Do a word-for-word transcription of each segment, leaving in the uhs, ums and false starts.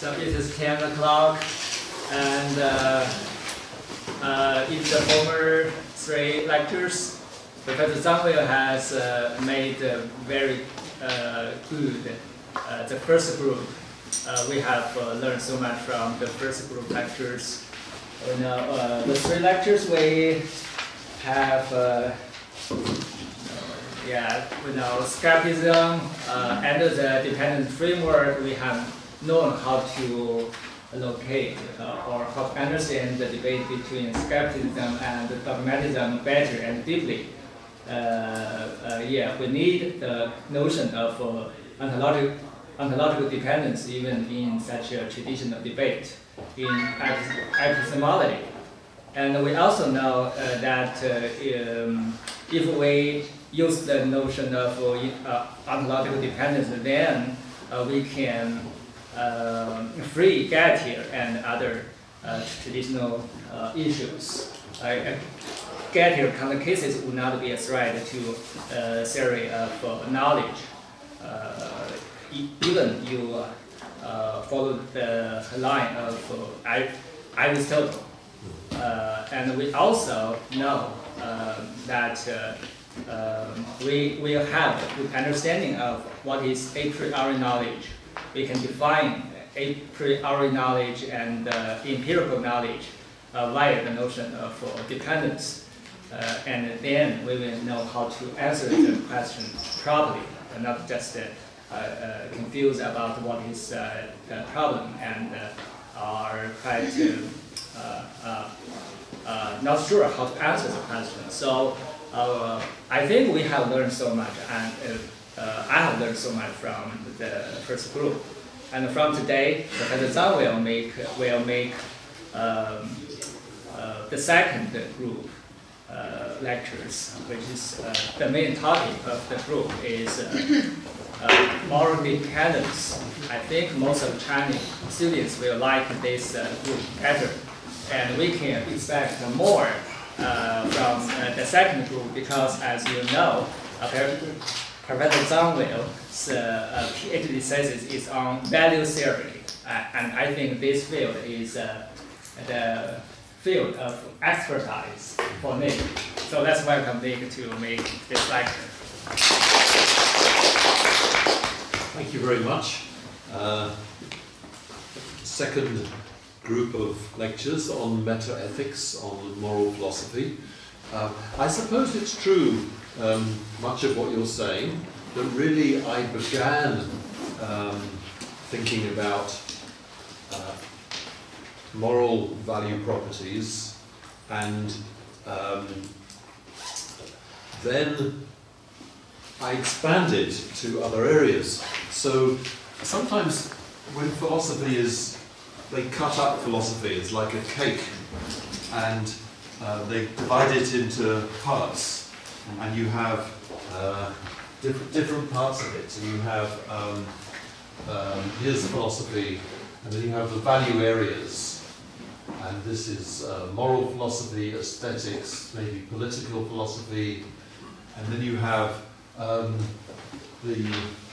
So it is ten o'clock, and uh, uh, in the former three lectures, Professor Zhang Wei has uh, made uh, very uh, good uh, the first group. Uh, we have uh, learned so much from the first group lectures. You know, uh, the three lectures we have, uh, yeah, you know, skepticism uh, and the dependent framework. We have known how to locate uh, or how to understand the debate between skepticism and dogmatism better and deeply. Uh, uh, yeah, we need the notion of uh, ontological, ontological dependence even in such a traditional debate in epistemology. And we also know uh, that uh, um, if we use the notion of uh, ontological dependence, then uh, we can uh, free Gettier and other uh, traditional uh, issues. Uh, Gettier kind of cases would not be a threat to a theory of uh, knowledge. Uh, e even you uh, uh, follow the line of uh, Aristotle. Uh, and we also know uh, that uh, um, we will have a good understanding of what is a priori knowledge. We can define a priori knowledge and uh, empirical knowledge uh, via the notion of uh, dependence. Uh, and then we will know how to answer the question properly, and not just uh, uh, confused about what is uh, the problem and uh, are quite uh, uh, uh, not sure how to answer the question. So uh, I think we have learned so much, and uh, uh, I have learned so much from the first group. And from today, Professor Zhang will make will make um, uh, the second group uh, lectures, which is uh, the main topic of the group is uh, uh, moral dependence. I think most of Chinese students will like this uh, group better, and we can expect more uh, from uh, the second group because, as you know, uh, Professor Zhang Wei's uh, PhD thesis is on value theory, uh, and I think this field is uh, the field of expertise for Nick. So let's welcome Nick to make this lecture. Thank you very much. Uh, second group of lectures on metaethics, on moral philosophy. Uh, I suppose it's true, um, much of what you're saying, that really I began um, thinking about uh, moral value properties, and um, then I expanded to other areas. So sometimes when philosophy is, they cut up philosophy, it's like a cake, and uh, they divide it into parts, and you have uh, different, different parts of it. So you have, um, um, here's philosophy, and then you have the value areas, and this is uh, moral philosophy, aesthetics, maybe political philosophy, and then you have um, the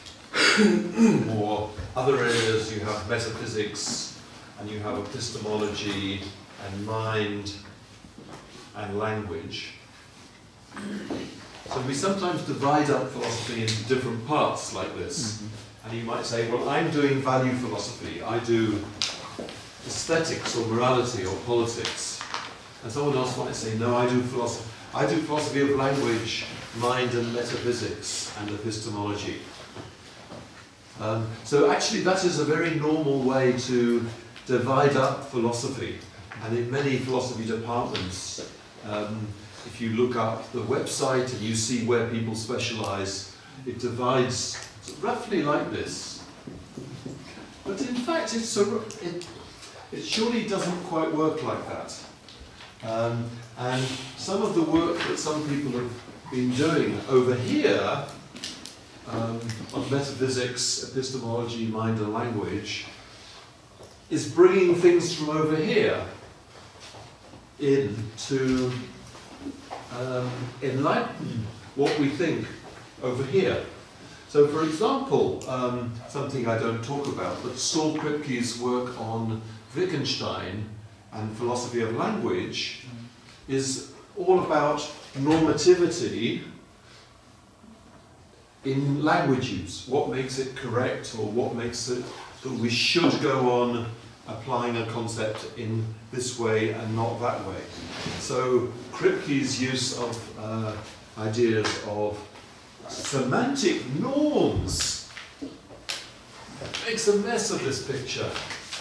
more other areas. You have metaphysics, and you have epistemology, and mind, and language. So we sometimes divide up philosophy in different parts like this. Mm-hmm. And you might say, well, I'm doing value philosophy, I do aesthetics or morality or politics. And someone else might say, no, I do philosophy, I do philosophy of language, mind and metaphysics and epistemology. Um, so actually that is a very normal way to divide up philosophy. And in many philosophy departments, um, if you look up the website and you see where people specialize, it divides roughly like this. But in fact, it's a, it, it surely doesn't quite work like that. Um, and some of the work that some people have been doing over here um, on metaphysics, epistemology, mind and language is bringing things from over here in to um, enlighten what we think over here. So for example, um, something I don't talk about, but Saul Kripke's work on Wittgenstein and philosophy of language is all about normativity in language use. What makes it correct, or what makes it that we should go on applying a concept in this way and not that way. So Kripke's use of uh, ideas of semantic norms makes a mess of this picture.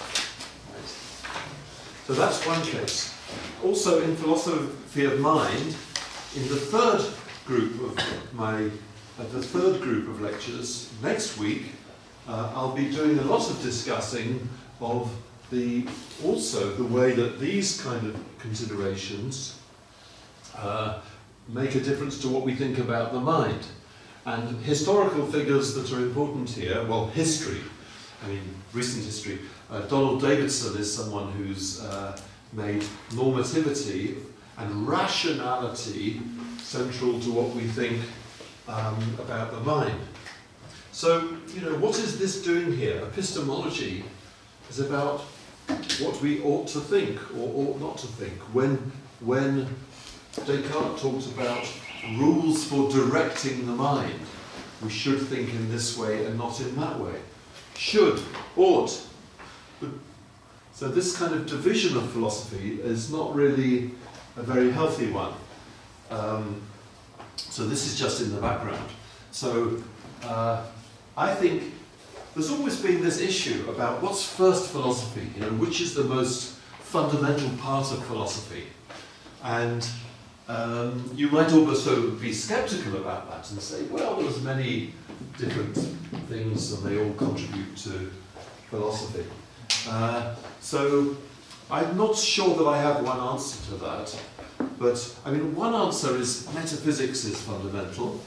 So that's one case. Also in philosophy of mind, in the third group of my, uh, the third group of lectures next week, uh, I'll be doing a lot of discussing of the also the way that these kind of considerations uh, make a difference to what we think about the mind. And historical figures that are important here, well, history, I mean, recent history. Uh, Donald Davidson is someone who's uh, made normativity and rationality central to what we think um, about the mind. So, you know, what is this doing here? Epistemology is about what we ought to think or ought not to think. When, when Descartes talks about rules for directing the mind, we should think in this way and not in that way. Should, ought. But, so this kind of division of philosophy is not really a very healthy one. Um, so this is just in the background. So uh, I think there's always been this issue about what's first philosophy, you know, which is the most fundamental part of philosophy. And um, you might also be skeptical about that and say, well, there's many different things and they all contribute to philosophy. Uh, so I'm not sure that I have one answer to that, but I mean, one answer is metaphysics is fundamental,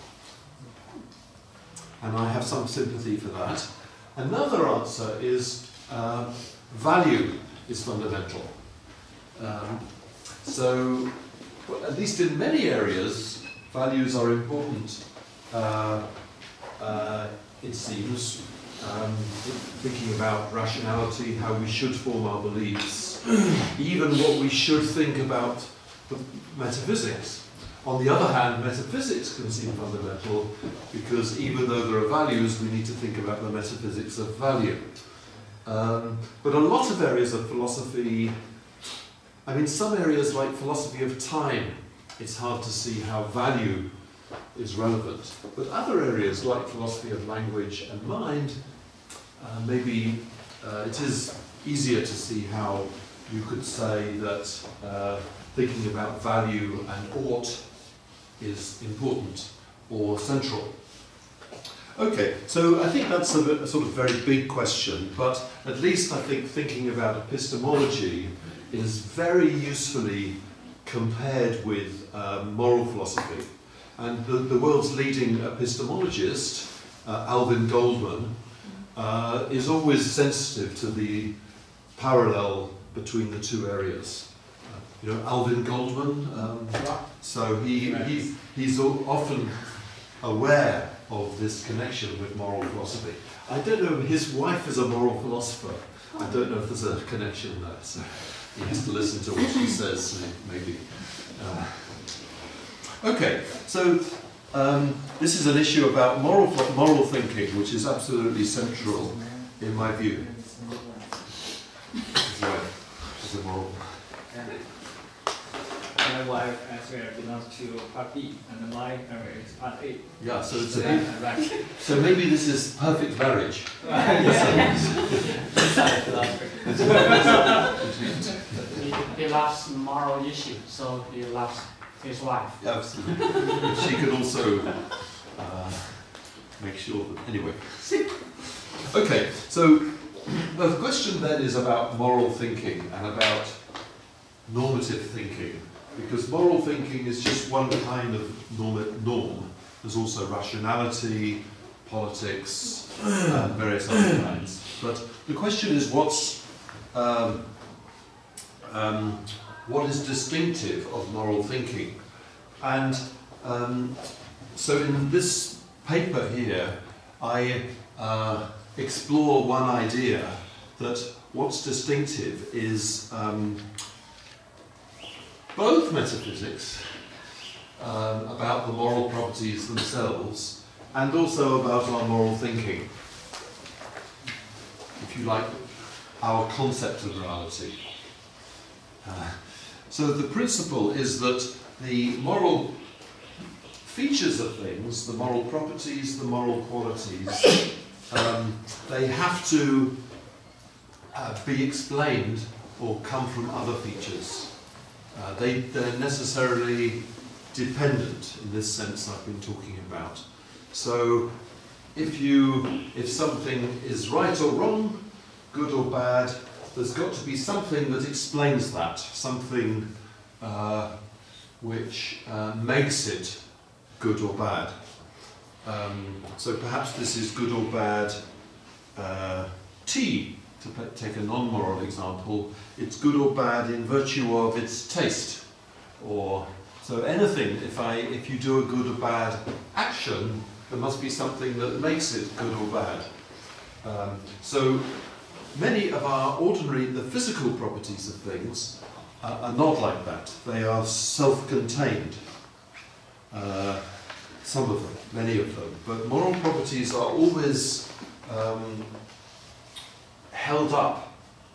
and I have some sympathy for that. Another answer is uh, value is fundamental. Um, so, well, at least in many areas, values are important, uh, uh, it seems. Um, thinking about rationality, how we should form our beliefs, even what we should think about the metaphysics. On the other hand, metaphysics can seem fundamental because even though there are values, we need to think about the metaphysics of value. Um, but a lot of areas of philosophy, I mean, some areas like philosophy of time, it's hard to see how value is relevant. But other areas like philosophy of language and mind, uh, maybe uh, it is easier to see how you could say that uh, thinking about value and ought is important or central. Okay, so I think that's a, a sort of very big question, but at least I think thinking about epistemology is very usefully compared with um, moral philosophy. And the, the world's leading epistemologist, uh, Alvin Goldman, uh, is always sensitive to the parallel between the two areas. Uh, you know, Alvin Goldman, um, so he, he, he's often aware of this connection with moral philosophy. I don't know, his wife is a moral philosopher. I don't know if there's a connection there, so he has to listen to what she says, maybe. Uh, Okay, so um, this is an issue about moral moral thinking, which is absolutely central in my view. Right, is a moral. My wife as well belongs to part B, and my area is part A. Yeah, so it's a Yeah, bit, right. so maybe this is perfect marriage. He loves moral issue, so he loves his wife. Absolutely. She could also uh, make sure that, anyway. Okay, so the question then is about moral thinking and about normative thinking, because moral thinking is just one kind of norm. norm. There's also rationality, politics, and various other kinds. But the question is what's um, um, what is distinctive of moral thinking? And um, so in this paper here, I uh, explore one idea that what's distinctive is um, both metaphysics um, about the moral properties themselves and also about our moral thinking. If you like, our concept of morality. Uh, so the principle is that the moral features of things, the moral properties, the moral qualities, um, they have to uh, be explained or come from other features. Uh, they, they're necessarily dependent in this sense I've been talking about. So if you, if something is right or wrong, good or bad, there's got to be something that explains that, something uh, which uh, makes it good or bad. Um, so perhaps this is good or bad uh, tea, to take a non-moral example. It's good or bad in virtue of its taste. Or so anything, if, I, if you do a good or bad action, there must be something that makes it good or bad. Um, so many of our ordinary, the physical properties of things uh, are not like that. They are self-contained. Uh, some of them, many of them. But moral properties are always um, held up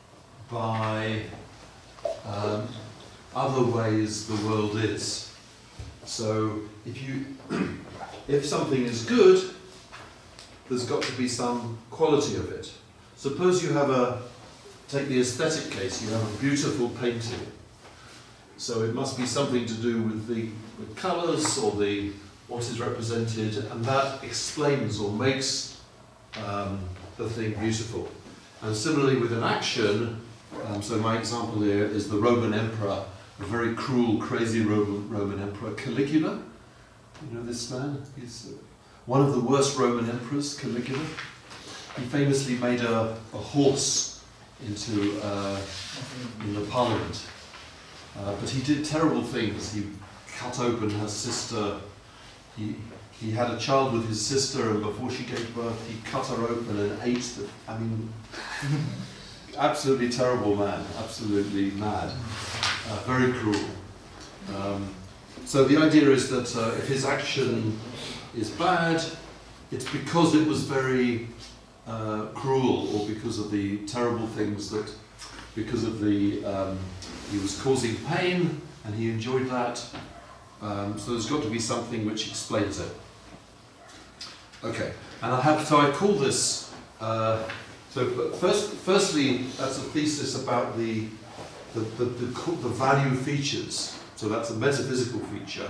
by um, other ways the world is. So if you, if something is good, there's got to be some quality of it. Suppose you have a, take the aesthetic case, you have a beautiful painting. So it must be something to do with the with colours or the what is represented, and that explains or makes um, the thing beautiful. And similarly with an action, um, so my example here is the Roman emperor, a very cruel, crazy Roman, Roman emperor, Caligula. You know this man? He's one of the worst Roman emperors, Caligula. He famously made a, a horse into uh, in the parliament. Uh, but he did terrible things. He cut open her sister. He, he had a child with his sister, and before she gave birth, he cut her open and ate the, I mean, absolutely terrible man, absolutely mad, uh, very cruel. Um, so the idea is that uh, if his action is bad, it's because it was very uh, cruel, or because of the terrible things that, because of the, um, he was causing pain, and he enjoyed that. Um, so there's got to be something which explains it. Okay, and I have, so I call this, uh, so first, firstly, that's a thesis about the, the, the, the, the value features. So that's a metaphysical feature.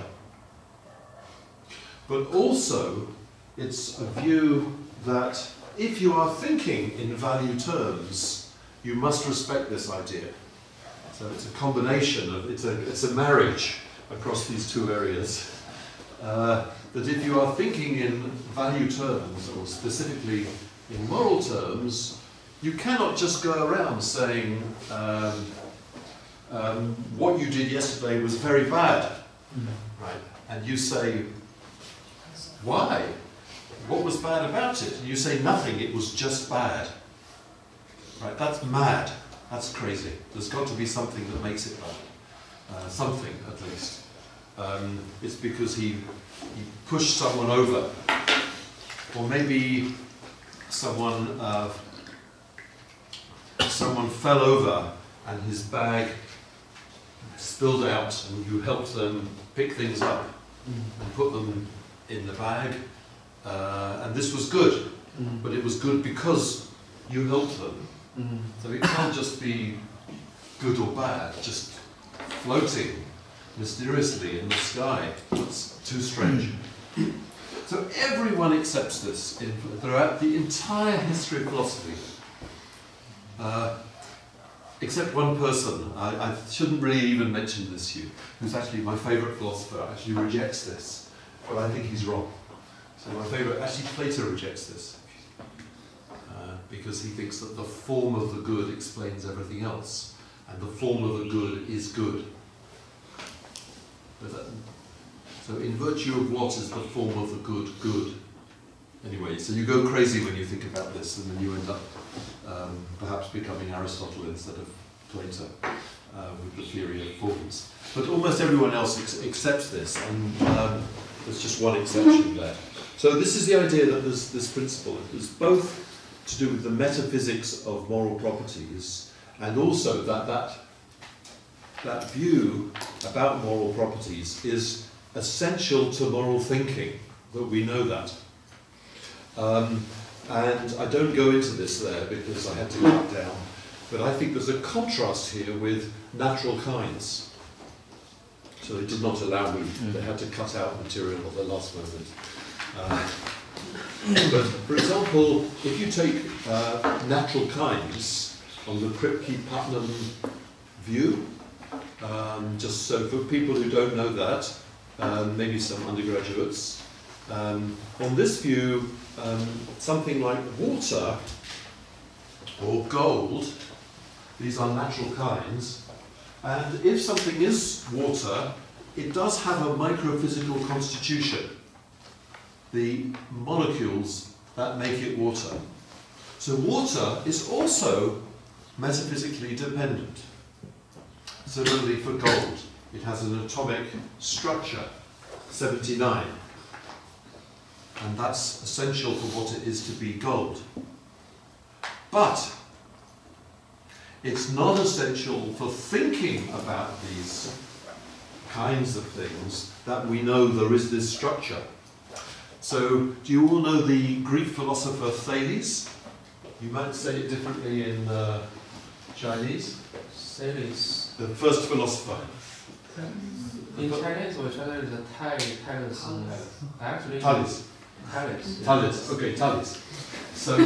But also, it's a view that if you are thinking in value terms, you must respect this idea. So it's a combination of, it's a, it's a marriage across these two areas. Uh, that if you are thinking in value terms, or specifically in moral terms, you cannot just go around saying, um, um, what you did yesterday was very bad, mm-hmm. right? And you say, why? What was bad about it? And you say nothing, it was just bad. Right? That's mad. That's crazy. There's got to be something that makes it bad. Uh, something, at least. Um, it's because he, he pushed someone over. Or maybe someone, uh, someone fell over and his bag spilled out, and you helped them pick things up and put them in the bag. Uh, and this was good, mm. but it was good because you helped them. Mm. So it can't just be good or bad, just floating mysteriously in the sky. That's too strange. So everyone accepts this in, throughout the entire history of philosophy. Uh, except one person, I, I shouldn't really even mention this to you, who's actually my favourite philosopher, actually rejects this, but I think he's wrong. So my favourite, actually Plato rejects this, uh, because he thinks that the form of the good explains everything else, and the form of the good is good. But that, so in virtue of what is the form of the good good? Anyway, so you go crazy when you think about this, and then you end up um, perhaps becoming Aristotle instead of Plato uh, with the theory of forms. But almost everyone else ex accepts this, and um, there's just one exception there. So this is the idea that there's this principle. It's both to do with the metaphysics of moral properties, and also that that, that view about moral properties is essential to moral thinking, that we know that. Um, and I don't go into this there because I had to cut down, but I think there's a contrast here with natural kinds. So they did not allow me, they had to cut out material at the last moment. Uh, but for example, if you take uh, natural kinds on the Kripke-Putnam view, um, just so for people who don't know that, um, maybe some undergraduates, um, on this view, um, something like water or gold, these are natural kinds, and if something is water, it does have a microphysical constitution, the molecules that make it water. So water is also metaphysically dependent. Similarly for gold, it has an atomic structure, seventy-nine, and that's essential for what it is to be gold. But it's not essential for thinking about these kinds of things that we know there is this structure. So, do you all know the Greek philosopher Thales? You might say it differently in uh, Chinese. Thales. The first philosopher. In Chinese, we try to Thales. Thales. Actually. Thales. Thales. Thales. Okay, Thales. So,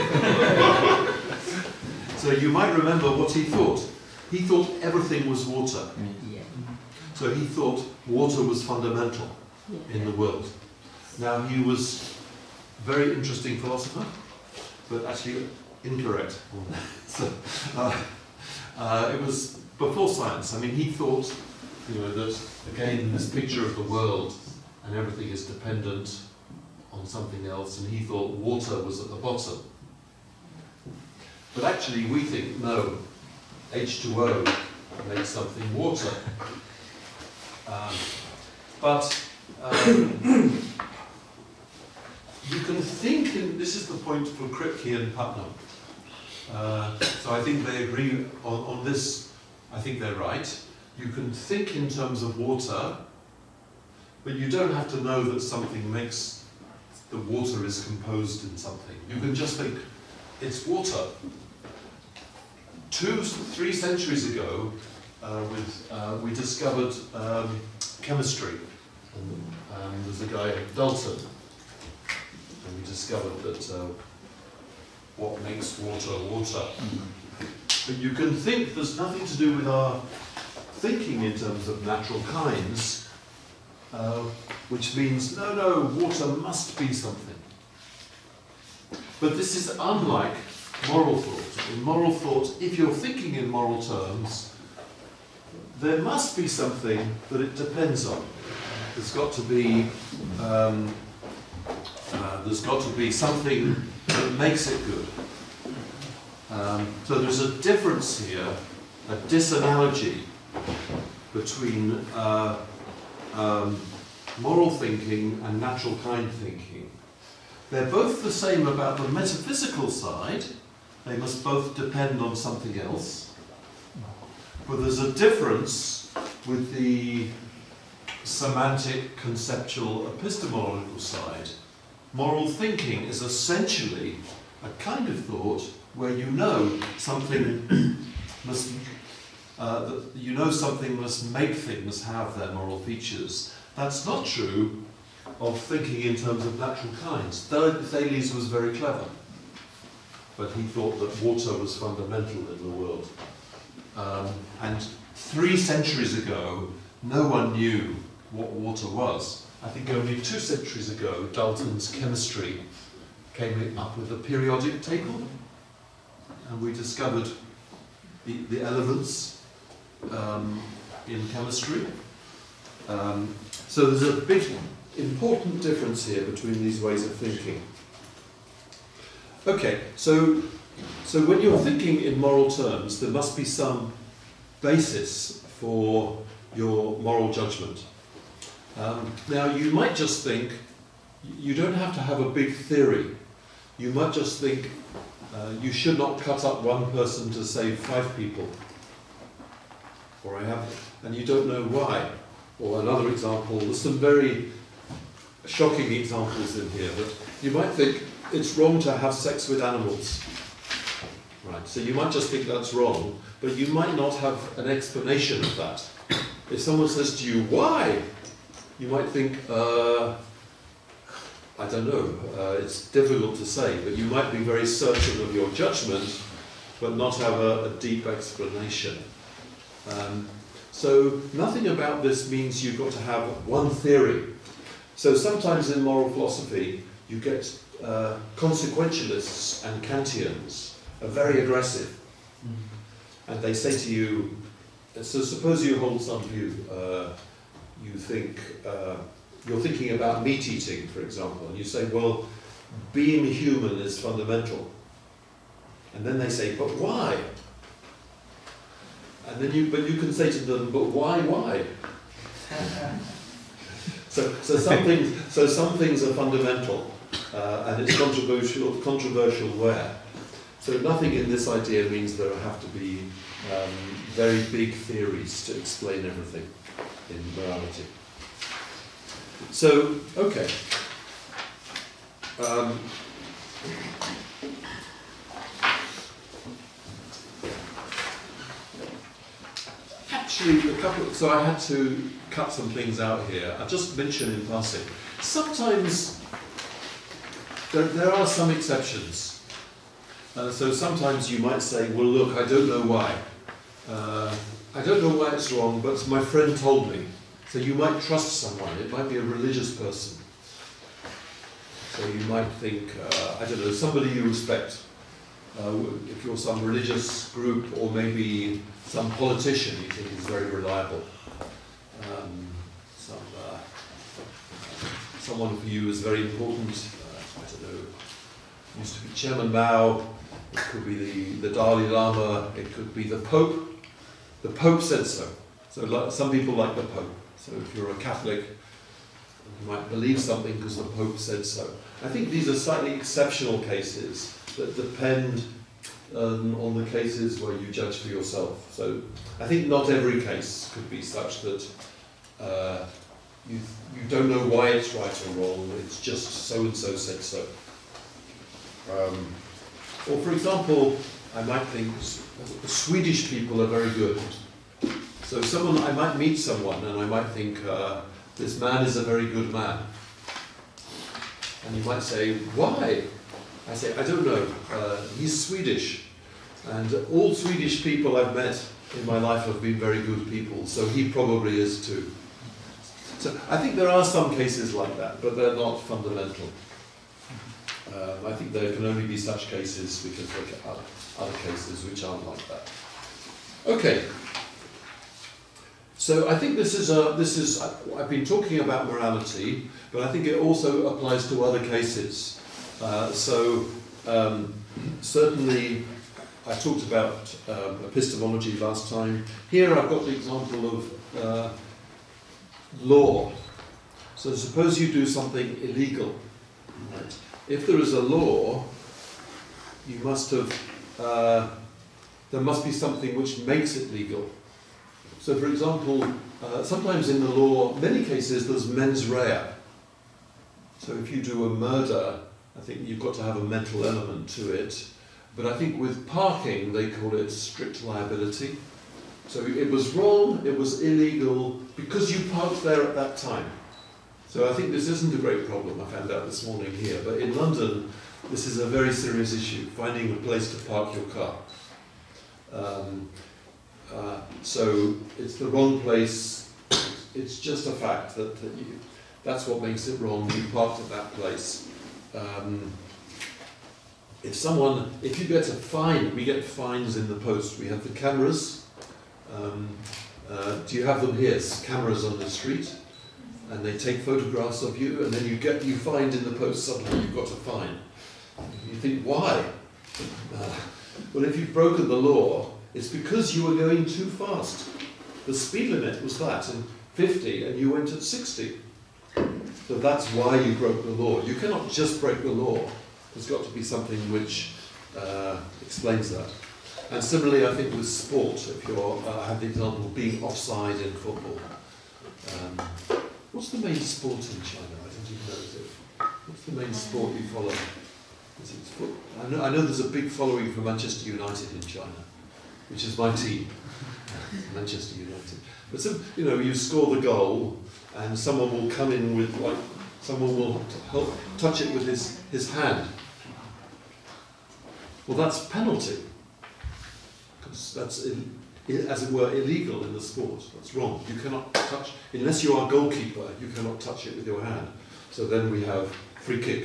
so you might remember what he thought. He thought everything was water. Yeah. So he thought water was fundamental in the world. Now, he was a very interesting philosopher, but actually incorrect. So, uh, uh, it was before science. I mean, he thought, you know, that, again, this picture of the world and everything is dependent on something else, and he thought water was at the bottom. But actually, we think, no, H two O makes something water. Um, but um, you can think, in, this is the point for Kripke and Putnam. Uh, so I think they agree on, on this, I think they're right. You can think in terms of water, but you don't have to know that something makes, the water is composed in something. You can just think, it's water. Two, three centuries ago, uh, with, uh, we discovered um, chemistry. And um, there's a guy, Dalton, and we discovered that uh, what makes water water. Mm-hmm. But you can think there's nothing to do with our thinking in terms of natural kinds, uh, which means, no, no, water must be something. But this is unlike moral thought. In moral thought, if you're thinking in moral terms, there must be something that it depends on. There's got to be, um, uh, there's got to be something that makes it good. Um, so there's a difference here, a disanalogy between uh, um, moral thinking and natural kind thinking. They're both the same about the metaphysical side. They must both depend on something else. But there's a difference with the semantic, conceptual, epistemological side. Moral thinking is essentially a kind of thought where you know something must, uh, that you know something must make things have their moral features. That's not true of thinking in terms of natural kinds. Thales was very clever, but he thought that water was fundamental in the world. Um, and three centuries ago, no one knew what water was. I think only two centuries ago, Dalton's chemistry came up with a periodic table, and we discovered the, the elements um, in chemistry. Um, so there's a big, important difference here between these ways of thinking. Okay, so, so when you're thinking in moral terms, there must be some basis for your moral judgment. Um, now, you might just think, you don't have to have a big theory. You might just think, uh, you should not cut up one person to save five people. Or I have, and you don't know why. Or another example, there's some very shocking examples in here, but you might think it's wrong to have sex with animals. Right, so you might just think that's wrong, but you might not have an explanation of that. If someone says to you, why? You might think, uh, I don't know, uh, it's difficult to say, but you might be very certain of your judgment, but not have a, a deep explanation. Um, so nothing about this means you've got to have one theory. So sometimes in moral philosophy, you get uh, consequentialists and Kantians are very aggressive. Mm-hmm. And they say to you, so suppose you hold some view, uh, you think, uh, you're thinking about meat eating, for example, and you say, well, being human is fundamental. And then they say, but why? And then you, but you can say to them, but why, why? so, so some things, so some things are fundamental, uh, and it's controversial, controversial where. So nothing in this idea means there have to be um, very big theories to explain everything in morality. So, okay. Um, Actually, a couple. So I had to cut some things out here. I just mentioned in passing. Sometimes there, there are some exceptions. Uh, so sometimes you might say, "Well, look, I don't know why. Uh, I don't know why it's wrong, but my friend told me." So you might trust someone. It might be a religious person. So you might think, uh, I don't know, somebody you respect. Uh, if you're some religious group, or maybe some politician you think is very reliable. Um, some, uh, someone for you is very important. Uh, I don't know, used to be Chairman Mao, it could be the, the Dalai Lama, it could be the Pope. The Pope said so. So like, some people like the Pope. So if you're a Catholic, you might believe something because the Pope said so. I think these are slightly exceptional cases that depend um, on the cases where you judge for yourself. So I think not every case could be such that uh, you, you don't know why it's right or wrong, it's just so-and-so said so. Um, or for example, I might think Swedish people are very good. So someone, I might meet someone and I might think, uh, this man is a very good man. And you might say, why? I say, I don't know, uh, he's Swedish, and all Swedish people I've met in my life have been very good people, so he probably is too. So I think there are some cases like that, but they're not fundamental. Um, I think there can only be such cases because there are other cases which aren't like that. Okay. So I think this is a, this is, I've been talking about morality, but I think it also applies to other cases. Uh, so um, certainly I talked about um, epistemology last time. Here I've got the example of uh, law. So suppose you do something illegal. Right? If there is a law, you must have, uh, there must be something which makes it legal. So for example, uh, sometimes in the law, many cases there's mens rea. So if you do a murder, I think you've got to have a mental element to it. But I think with parking, they call it strict liability. So it was wrong, it was illegal, because you parked there at that time. So I think this isn't a great problem, I found out this morning here. But in London, this is a very serious issue, finding a place to park your car. Um, uh, so it's the wrong place, it's just a fact that, that you, that's what makes it wrong, you parked at that place. Um, if someone, if you get a fine, we get fines in the post, we have the cameras. Um, uh, do you have them here? Cameras on the street, and they take photographs of you, and then you get you fined in the post. Suddenly you've got a fine. You think, why? Uh, well, if you've broken the law, it's because you were going too fast. The speed limit was that, and fifty, and you went at sixty. So that's why you broke the law. You cannot just break the law. There's got to be something which uh, explains that. And similarly, I think with sport, if you're, uh, I have the example of being offside in football. Um, what's the main sport in China? I don't even know it. What's the main sport you follow? Is it foot? I know, I know there's a big following for Manchester United in China, which is my team, Manchester United. But some, you know, you score the goal, and someone will come in with, like, someone will help touch it with his, his hand. Well, that's penalty, because that's, as it were, illegal in the sport. That's wrong. You cannot touch, unless you are a goalkeeper, you cannot touch it with your hand. So then we have free kick,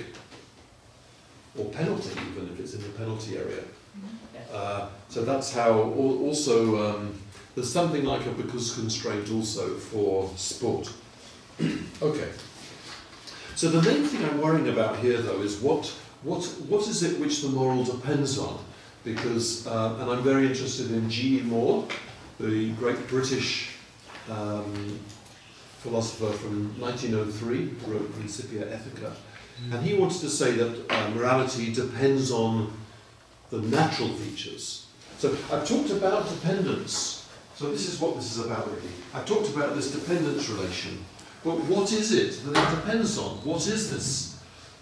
or penalty, even if it's in the penalty area. Uh, so that's how, also, um, there's something like a because constraint also for sport. Okay. So the main thing I'm worrying about here, though, is what, what, what is it which the moral depends on? Because, uh, and I'm very interested in G E Moore, the great British um, philosopher from nineteen oh three, who wrote Principia Ethica. And he wanted to say that uh, morality depends on the natural features. So I've talked about dependence. So this is what this is about, really. I've talked about this dependence relation. But what is it that it depends on? What is this?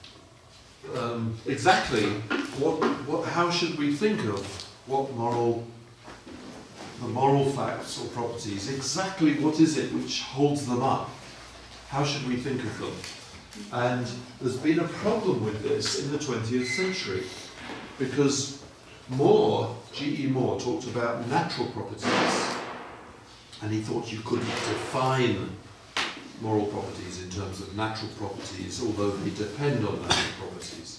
Um, exactly, what, what, how should we think of what moral, the moral facts or properties? Exactly what is it which holds them up? How should we think of them? And there's been a problem with this in the twentieth century, because Moore, G E Moore, talked about natural properties, and he thought you couldn't define moral properties in terms of natural properties, although they depend on natural properties.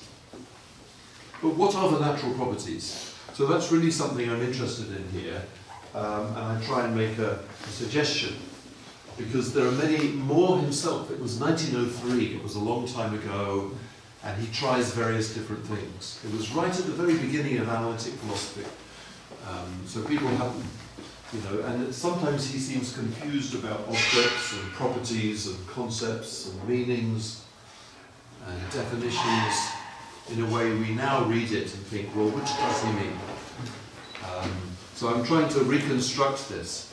But what are the natural properties? So that's really something I'm interested in here, um, and I try and make a, a suggestion. Because there are many, Moore himself, it was nineteen oh three, it was a long time ago, and he tries various different things. It was right at the very beginning of analytic philosophy. Um, so people haven't, you know, and sometimes he seems confused about objects and properties and concepts and meanings and definitions in a way we now read it and think, well, which does he mean? Um, so I'm trying to reconstruct this.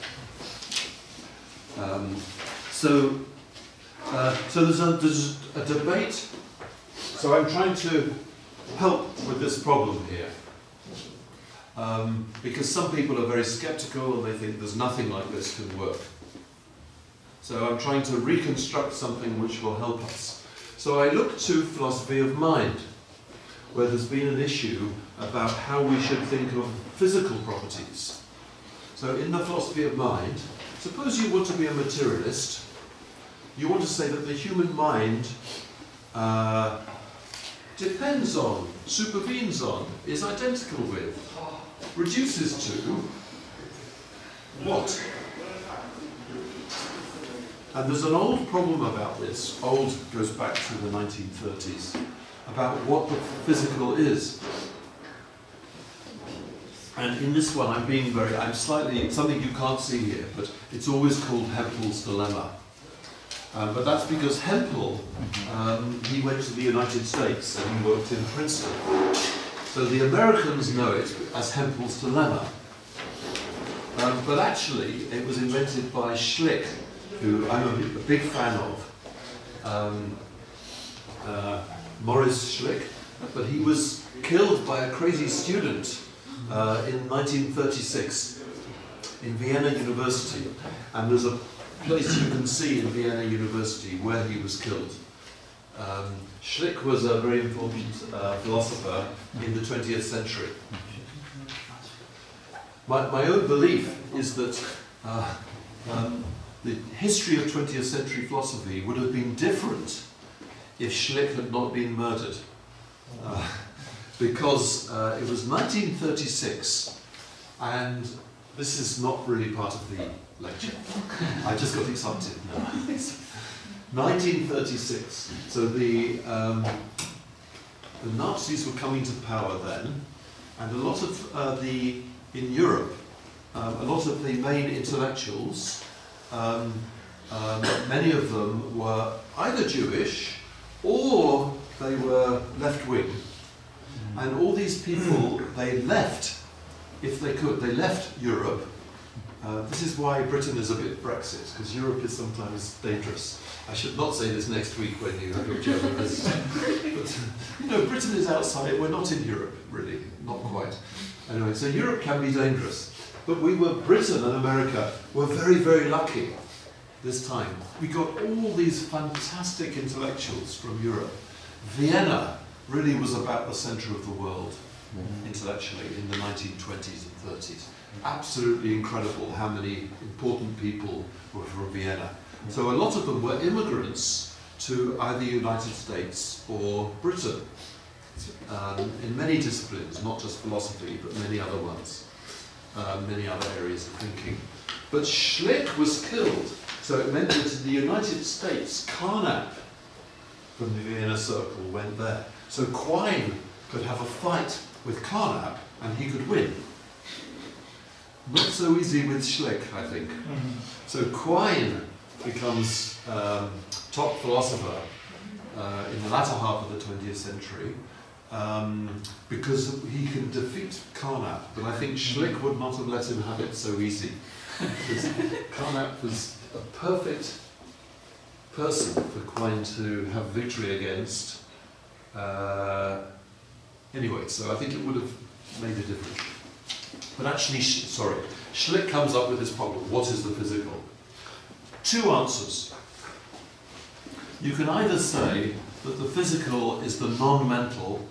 Um, so, uh, so there's a, there's a debate. So I'm trying to help with this problem here, um, because some people are very skeptical and they think there's nothing like this can work. So I'm trying to reconstruct something which will help us. So I look to philosophy of mind, where there's been an issue about how we should think of physical properties. So in the philosophy of mind, suppose you want to be a materialist, you want to say that the human mind uh, depends on, supervenes on, is identical with, reduces to what? And there's an old problem about this, old goes back to the nineteen thirties, about what the physical is. And in this one, I'm being very, I'm slightly, something you can't see here, but it's always called Hempel's dilemma. Um, but that's because Hempel, um, he went to the United States and he worked in Princeton. So the Americans know it as Hempel's dilemma. Um, but actually, it was invented by Schlick, who I'm a, a big fan of. Um, uh, Maurice Schlick, but he was killed by a crazy student Uh, in nineteen thirty-six in Vienna University, and there's a place you can see in Vienna University where he was killed. Um, Schlick was a very important uh, philosopher in the twentieth century. My, my own belief is that uh, um, the history of twentieth century philosophy would have been different if Schlick had not been murdered. Uh, because uh, it was nineteen thirty-six, and this is not really part of the lecture. I just got excited now. nineteen thirty-six. So the um, The Nazis were coming to power then, and a lot of uh, the, in Europe, um, a lot of the main intellectuals, um, um, many of them were either Jewish or they were left-wing. And all these people, they left, if they could, they left Europe. Uh, this is why Britain is a bit Brexit, because Europe is sometimes dangerous. I should not say this next week when you have your German visitor. But, you know, Britain is outside, we're not in Europe, really, not quite. Anyway, so Europe can be dangerous. But we were, Britain and America were very, very lucky this time. We got all these fantastic intellectuals from Europe. Vienna really was about the centre of the world, mm-hmm. intellectually, in the nineteen twenties and thirties. Absolutely incredible how many important people were from Vienna. So a lot of them were immigrants to either the United States or Britain, um, in many disciplines, not just philosophy, but many other ones, uh, many other areas of thinking. But Schlick was killed, so it meant that in the United States, Carnap from the Vienna Circle went there. So Quine could have a fight with Carnap and he could win. Not so easy with Schlick, I think. Mm-hmm. So Quine becomes um, top philosopher uh, in the latter half of the twentieth century um, because he can defeat Carnap, but I think Schlick would not have let him have it so easy. Because Carnap was a perfect person for Quine to have victory against. Uh, anyway, so I think it would have made a difference. But actually, sh sorry, Schlick comes up with this problem. What is the physical? Two answers. You can either say that the physical is the non-mental,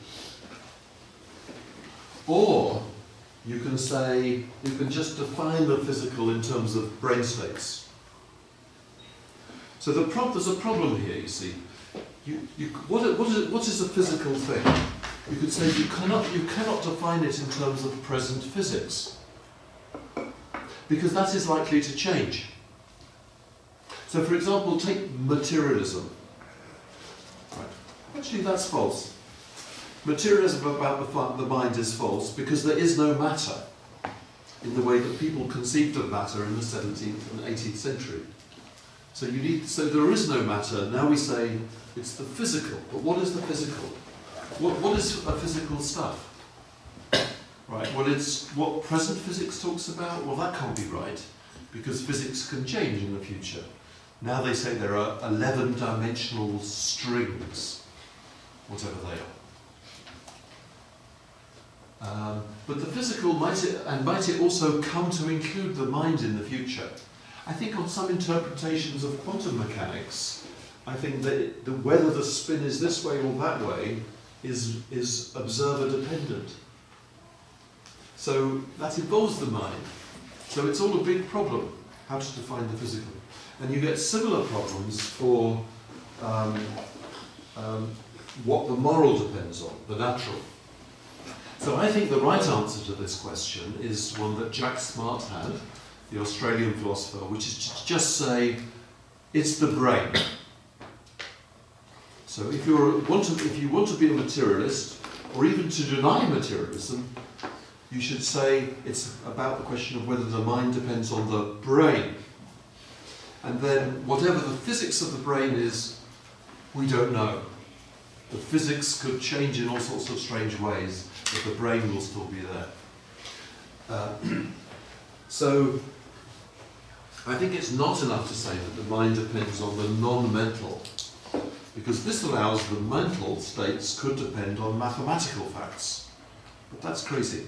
or you can say, you can just define the physical in terms of brain states. So the prob there's a problem here, you see. You, you, what, what, is, what is a physical thing? You could say you cannot, you cannot define it in terms of present physics, because that is likely to change. So for example, take materialism. Right. Actually, that's false. Materialism about the, the mind is false because there is no matter in the way that people conceived of matter in the seventeenth and eighteenth century. So you need, so there is no matter. Now we say it's the physical. But what is the physical? What, what is a physical stuff? Right. Well, it's what present physics talks about. Well, that can't be right because physics can change in the future. Now they say there are eleven-dimensional strings, whatever they are. Um, but the physical, might it, and might it also come to include the mind in the future? I think on some interpretations of quantum mechanics, I think that it, the, whether the spin is this way or that way is, is observer-dependent. So that involves the mind. So it's all a big problem, how to define the physical. And you get similar problems for um, um, what the moral depends on, the natural. So I think the right answer to this question is one that Jack Smart had, the Australian philosopher, which is to just say, it's the brain. So if, you're, want to, if you want to be a materialist, or even to deny materialism, you should say it's about the question of whether the mind depends on the brain. And then whatever the physics of the brain is, we don't know. The physics could change in all sorts of strange ways, but the brain will still be there. Uh, so I think it's not enough to say that the mind depends on the non-mental, because this allows the mental states could depend on mathematical facts. But that's crazy.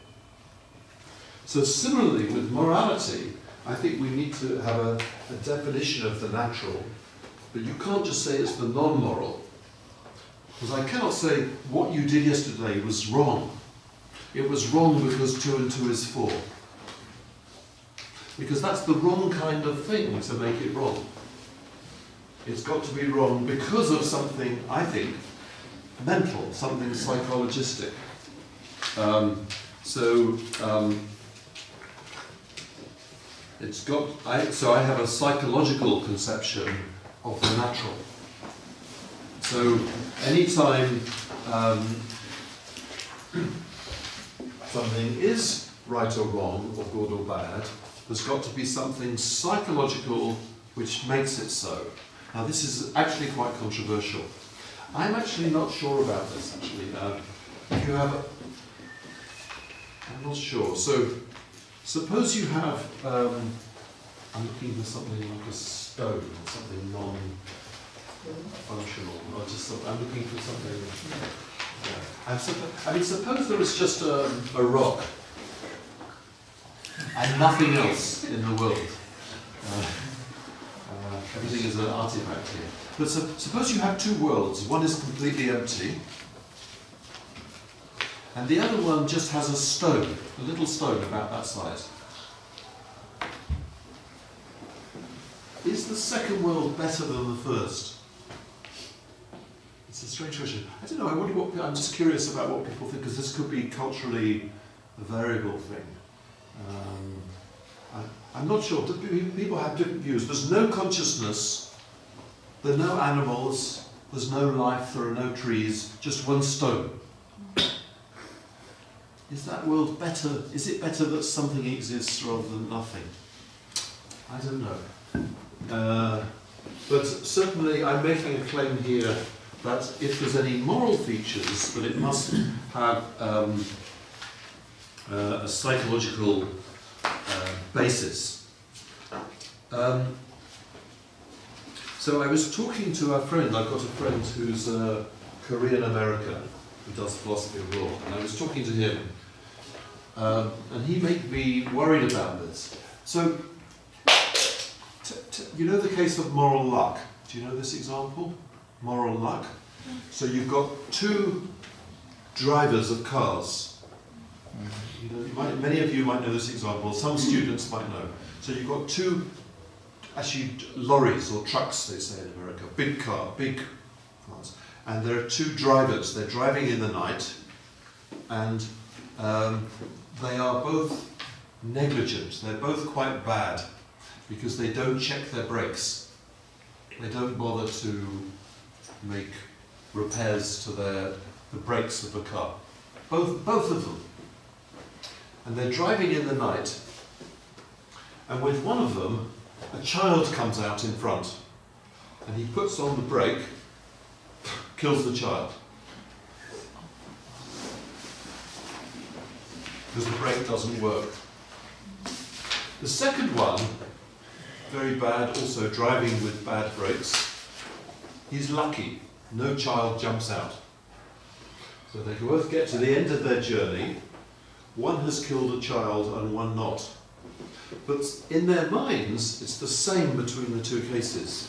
So similarly with morality, I think we need to have a, a definition of the natural, but you can't just say it's the non-moral. Because I cannot say what you did yesterday was wrong. It was wrong because two and two is four. Because that's the wrong kind of thing to make it wrong. It's got to be wrong because of something, I think, mental, something psychologistic. Um, so, um, it's got, I, so I have a psychological conception of the natural. So anytime um, something is right or wrong, or good or bad, there's got to be something psychological which makes it so. Now this is actually quite controversial. I'm actually not sure about this, actually. Uh, if you have a, I'm not sure. So suppose you have, um, I'm looking for something like a stone, or something non-functional, or just some, I'm looking for something, yeah. I'm suppo- I mean, suppose there is just a, a rock, and nothing else in the world. Uh, uh, everything is an artifact here. But su suppose you have two worlds. One is completely empty, and the other one just has a stone, a little stone about that size. Is the second world better than the first? It's a strange question. I don't know, I wonder what, I'm just curious about what people think, because this could be culturally a variable thing. Um, I, I'm not sure. People have different views. There's no consciousness, there are no animals, there's no life, there are no trees, just one stone. Is that world better? Is it better that something exists rather than nothing? I don't know. Uh, but certainly I'm making a claim here that if there's any moral features, that it must have um, uh, a psychological uh, basis. Um, so I was talking to a friend, I've got a friend who's a Korean American who does philosophy of law, and I was talking to him, um, and he made me worried about this. So, t t you know the case of moral luck? Do you know this example? Moral luck? So you've got two drivers of cars. You know, you might, many of you might know this example, some students might know. So you've got two, actually lorries or trucks they say in America, big car, big cars. And there are two drivers, they're driving in the night, and um, they are both negligent, they're both quite bad, because they don't check their brakes. They don't bother to make repairs to their, the brakes of the car. Both, both of them. And they're driving in the night, and with one of them, a child comes out in front, and he puts on the brake, kills the child. Because the brake doesn't work. The second one, very bad, also driving with bad brakes, he's lucky. No child jumps out. So they can both get to the end of their journey. One has killed a child and one not. But in their minds, it's the same between the two cases.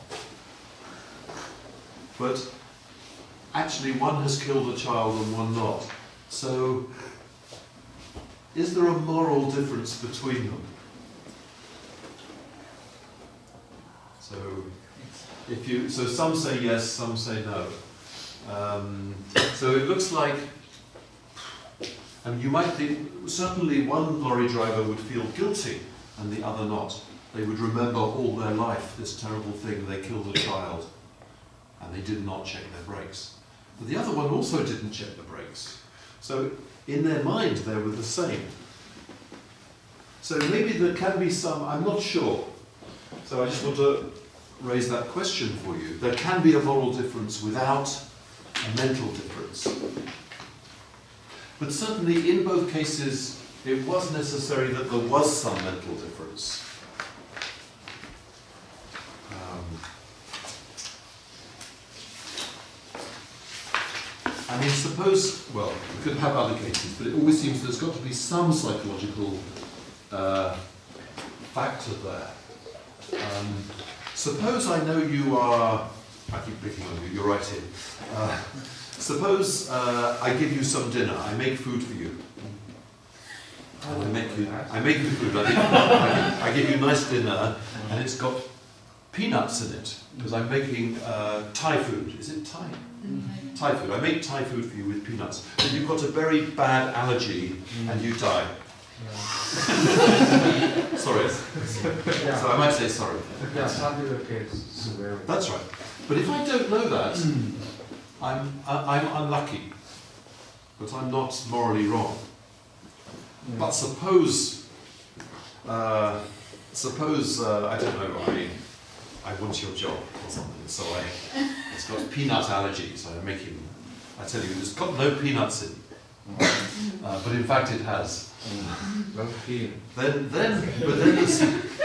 But actually one has killed a child and one not. So is there a moral difference between them? So if you, so some say yes, some say no. Um, so it looks like, and you might think, certainly one lorry driver would feel guilty and the other not. They would remember all their life this terrible thing, they killed a child and they did not check their brakes. But the other one also didn't check the brakes. So in their mind they were the same. So maybe there can be some, I'm not sure. So I just want to raise that question for you. There can be a moral difference without a mental difference. But certainly in both cases, it was necessary that there was some mental difference. Um, I mean, suppose, well, we could have other cases, but it always seems there's got to be some psychological uh, factor there. Um, suppose I know you are, I keep picking on you, you're right here. Uh, suppose uh, I give you some dinner, I make food for you. And I make you, I make you food, I give, I, give, I give you nice dinner, and it's got peanuts in it, because I'm making uh, Thai food. Is it Thai? Mm-hmm. Thai food. I make Thai food for you with peanuts. But you've got a very bad allergy, mm. and you die. Yeah. Sorry. So I might say sorry. Yeah, some people get severe. That's right. But if I don't know that, I'm, I, I'm unlucky, but I'm not morally wrong. But suppose, uh, suppose, uh, I don't know, I, I want your job or something, so I, it's got peanut allergy, so I make him, I tell you, it's got no peanuts in, uh, but in fact it has. Then, then, but then there's,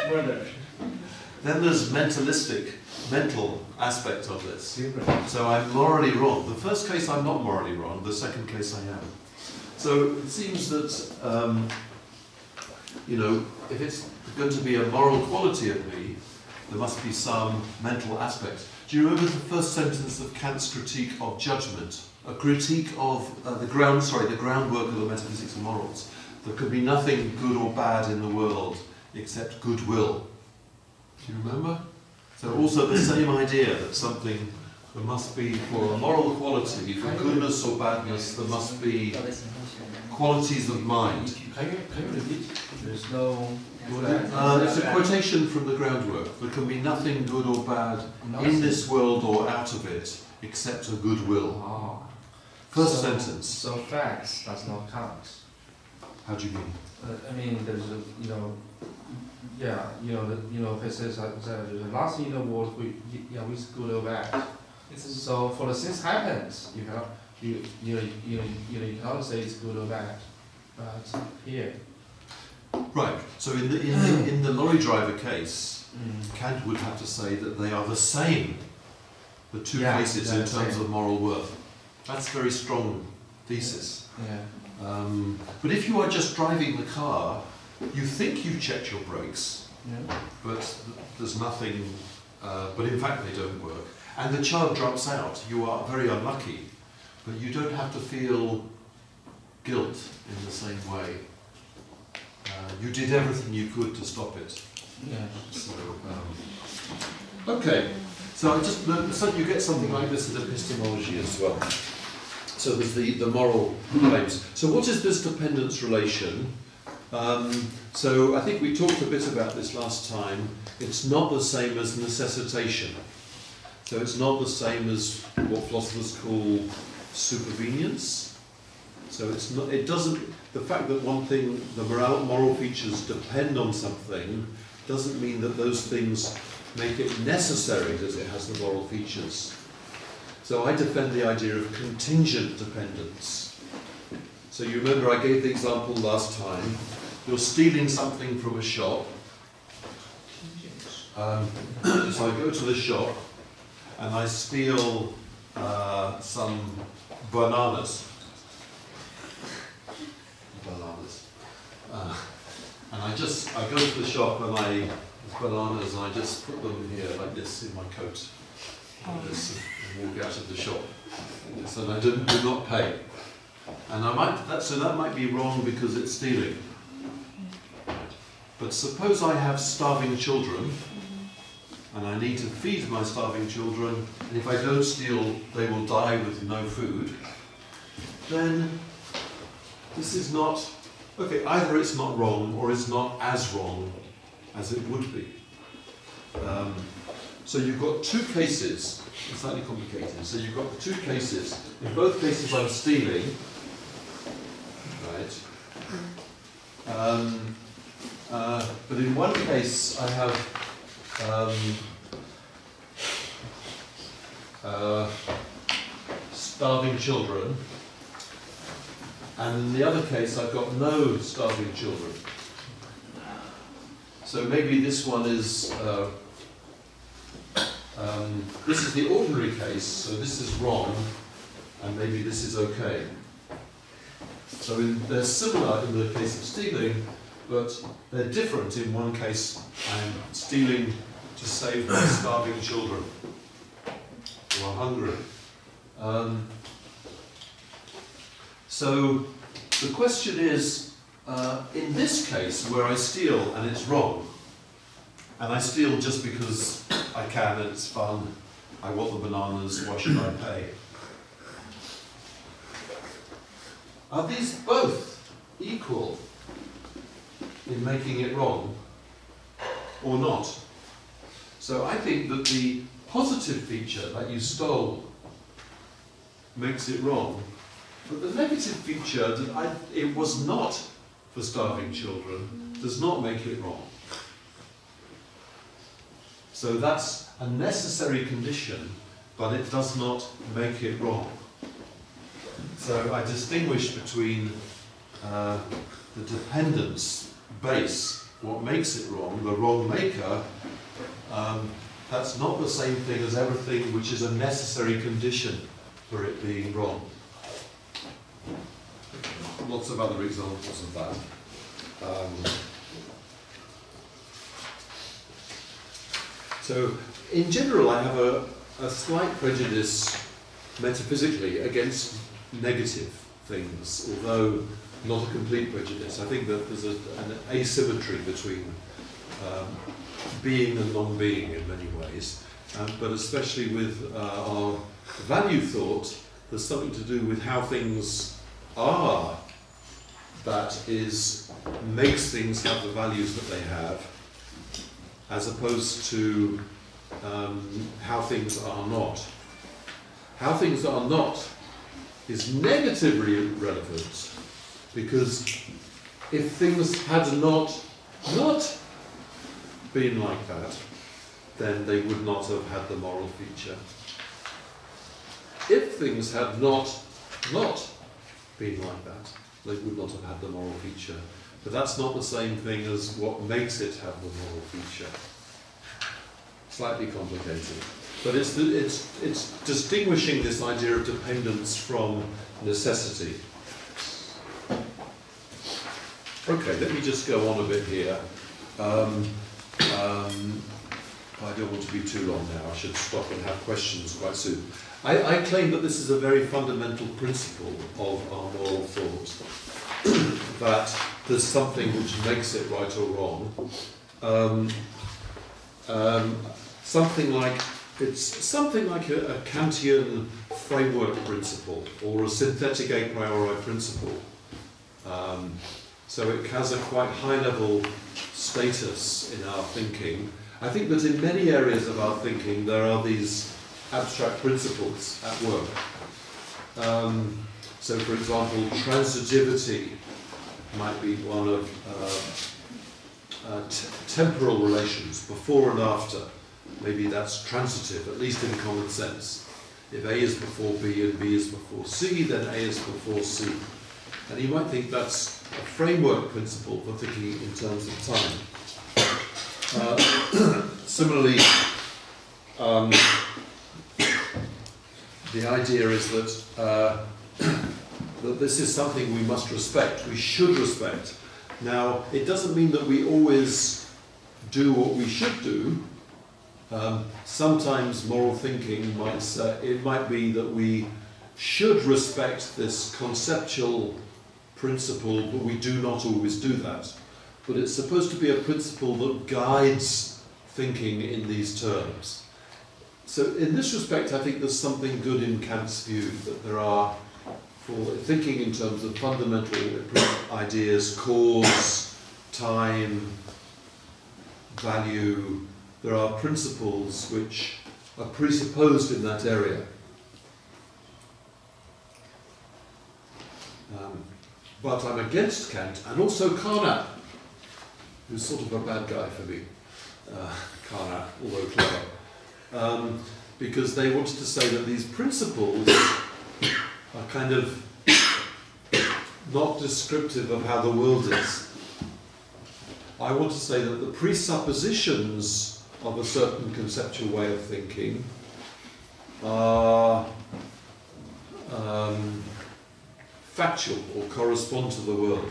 then there's mentalistic, mental aspect of this. So I'm morally wrong. The first case I'm not morally wrong, the second case I am. So it seems that, um, you know, if it's going to be a moral quality of me, there must be some mental aspect. Do you remember the first sentence of Kant's critique of judgment? A critique of uh, the ground, sorry, the groundwork of the metaphysics of morals. There could be nothing good or bad in the world except goodwill. Do you remember? So also the same idea that something, there must be, for a moral quality, for goodness or badness, there must be qualities of mind. Can you, can you repeat? There's no good and Uh, it's a quotation from the groundwork. There can be nothing good or bad in this world or out of it except a goodwill. Oh. First So- sentence. So facts does not count. How do you mean? Uh, I mean, there's a, you know, yeah, you know, the, you know, if it says that that the last in the world, we, yeah, we good or bad. So for the things happens, you cannot, you, you know, you know, you know, you cannot say it's good or bad. But here, Right. So in the in the, in the lorry driver case, mm, Kant would have to say that they are the same. The two Yeah, cases they're in the terms same. of moral worth. That's a very strong thesis. yeah, Um, but if you are just driving the car, you think you've checked your brakes, yeah, but th- there's nothing, uh, but in fact they don't work. And the child drops out, you are very unlucky, but you don't have to feel guilt in the same way. Uh, you did everything you could to stop it. yeah. So, um, okay, so I just so you get something like this in epistemology as well. So there's the, the moral claims. So what is this dependence relation? Um, so I think we talked a bit about this last time. It's not the same as necessitation. So it's not the same as what philosophers call supervenience. So it's not, it doesn't, the fact that one thing, the moral, moral features depend on something doesn't mean that those things make it necessary that it has the moral features. So I defend the idea of contingent dependence. So you remember I gave the example last time. You're stealing something from a shop. Um, so I go to the shop and I steal uh, some bananas. Bananas. Uh, and I just, I go to the shop and I, there's bananas and I just put them here like this in my coat. Like this, and walk out of the shop. Yes, and I do, do not pay. And I might, that, so that might be wrong because it's stealing. But suppose I have starving children and I need to feed my starving children, and if I don't steal, they will die with no food, then this is not, okay, either it's not wrong or it's not as wrong as it would be. Um, so you've got two cases, it's slightly complicated, so you've got the two cases. In both cases I'm stealing, right? Um, uh, but in one case I have um, uh, starving children, and in the other case I've got no starving children. So maybe this one is, uh, um, this is the ordinary case, so this is wrong, and maybe this is okay. So in, they're similar in the case of stealing, but they're different. In one case I'm stealing to save my starving children who are hungry. Um, so the question is, uh, in this case where I steal and it's wrong, and I steal just because I can and it's fun, I want the bananas, why should I pay? Are these both equal in making it wrong or not? So I think that the positive feature that you stole makes it wrong, but the negative feature that I, it was not for starving children does not make it wrong. So that's a necessary condition, but it does not make it wrong. So I distinguish between uh, the dependence base, what makes it wrong, the wrong maker. Um, that's not the same thing as everything which is a necessary condition for it being wrong. Lots of other examples of that. Um, so, in general, I have a, a slight prejudice metaphysically against negative things, although not a complete prejudice. I think that there's a, an asymmetry between um, being and non-being in many ways, um, but especially with uh, our value thought, there's something to do with how things are that is makes things have the values that they have, as opposed to um, how things are not. How things are not is negatively relevant, because if things had not not been like that, then they would not have had the moral feature. If things had not not been like that, they would not have had the moral feature. But that's not the same thing as what makes it have the moral feature. Slightly complicated. But it's, the, it's, it's distinguishing this idea of dependence from necessity. Okay, let me just go on a bit here. Um, um, I don't want to be too long now. I should stop and have questions quite soon. I, I claim that this is a very fundamental principle of our moral thought, that there's something which makes it right or wrong. Um, um, something like, it's something like a, a Kantian framework principle, or a synthetic a priori principle. Um, so it has a quite high level status in our thinking. I think that in many areas of our thinking there are these abstract principles at work. Um, so, for example, transitivity might be one of uh, uh, t temporal relations, before and after. Maybe that's transitive, at least in common sense. If A is before B and B is before C, then A is before C. And you might think that's a framework principle for thinking in terms of time. Uh, similarly, um, the idea is that, uh, that this is something we must respect, we should respect. Now, it doesn't mean that we always do what we should do. Um, sometimes moral thinking might say, it might be that we should respect this conceptual principle, but we do not always do that. But it's supposed to be a principle that guides thinking in these terms. So in this respect, I think there's something good in Kant's view, that there are, for thinking in terms of fundamental ideas, cause, time, value, there are principles which are presupposed in that area. Um, but I'm against Kant, and also Carnap, who's sort of a bad guy for me, uh, Carnap, although clever. Um, because they wanted to say that these principles are kind of not descriptive of how the world is. I want to say that the presuppositions of a certain conceptual way of thinking are um, factual or correspond to the world.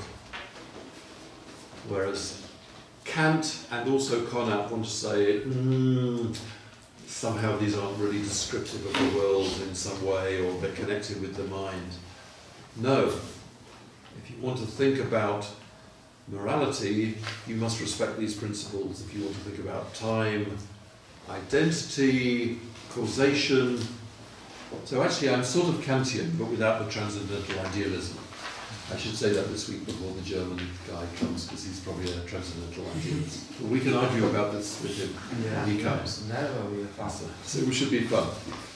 Whereas Kant and also Carnap want to say, mm, somehow these aren't really descriptive of the world in some way, or they're connected with the mind. No. If you want to think about morality, you must respect these principles. If you want to think about time, identity, causation. So actually I'm sort of Kantian, but without the transcendental idealism. I should say that this week before the German guy comes, because he's probably a transcendental idealist. But we can argue about this with him Yeah, when he comes. never be fun. So, so it should be fun.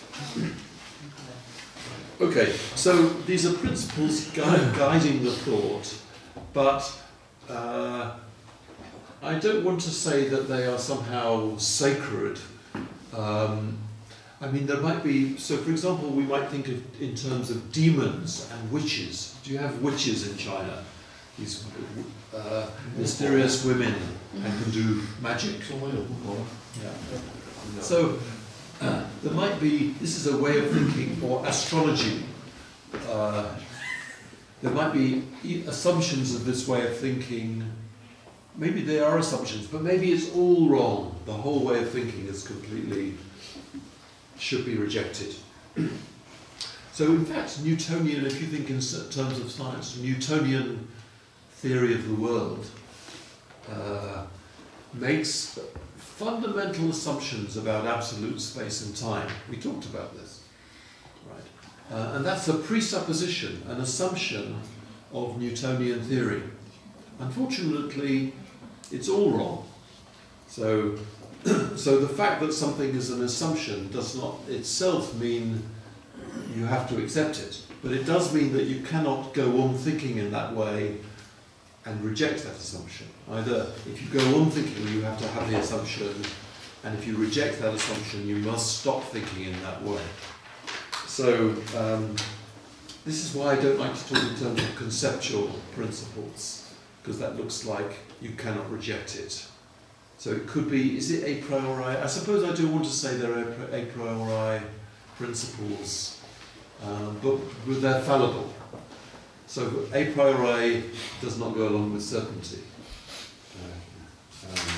Okay, so these are principles gui- guiding the thought, but uh, I don't want to say that they are somehow sacred. Um, I mean, there might be, so for example, we might think of in terms of demons and witches. Do you have witches in China? These uh, mysterious women and can do magic. Yeah. So uh, there might be, this is a way of thinking, or astrology. Uh, there might be e- assumptions of this way of thinking. Maybe they are assumptions, but maybe it's all wrong. The whole way of thinking is completely, should be rejected. So in fact, Newtonian, if you think in s- terms of science, Newtonian theory of the world uh, makes fundamental assumptions about absolute space and time. We talked about this, right? Uh, and that's a presupposition, an assumption of Newtonian theory. Unfortunately, it's all wrong. So, so the fact that something is an assumption does not itself mean you have to accept it, but it does mean that you cannot go on thinking in that way and reject that assumption. Either if you go on thinking, you have to have the assumption, and if you reject that assumption, you must stop thinking in that way. So um, this is why I don't like to talk in terms of conceptual principles, because that looks like you cannot reject it. So it could be, is it a priori? I suppose I do want to say there are a priori principles, um, but but they're fallible. So a priori does not go along with certainty. Uh, um,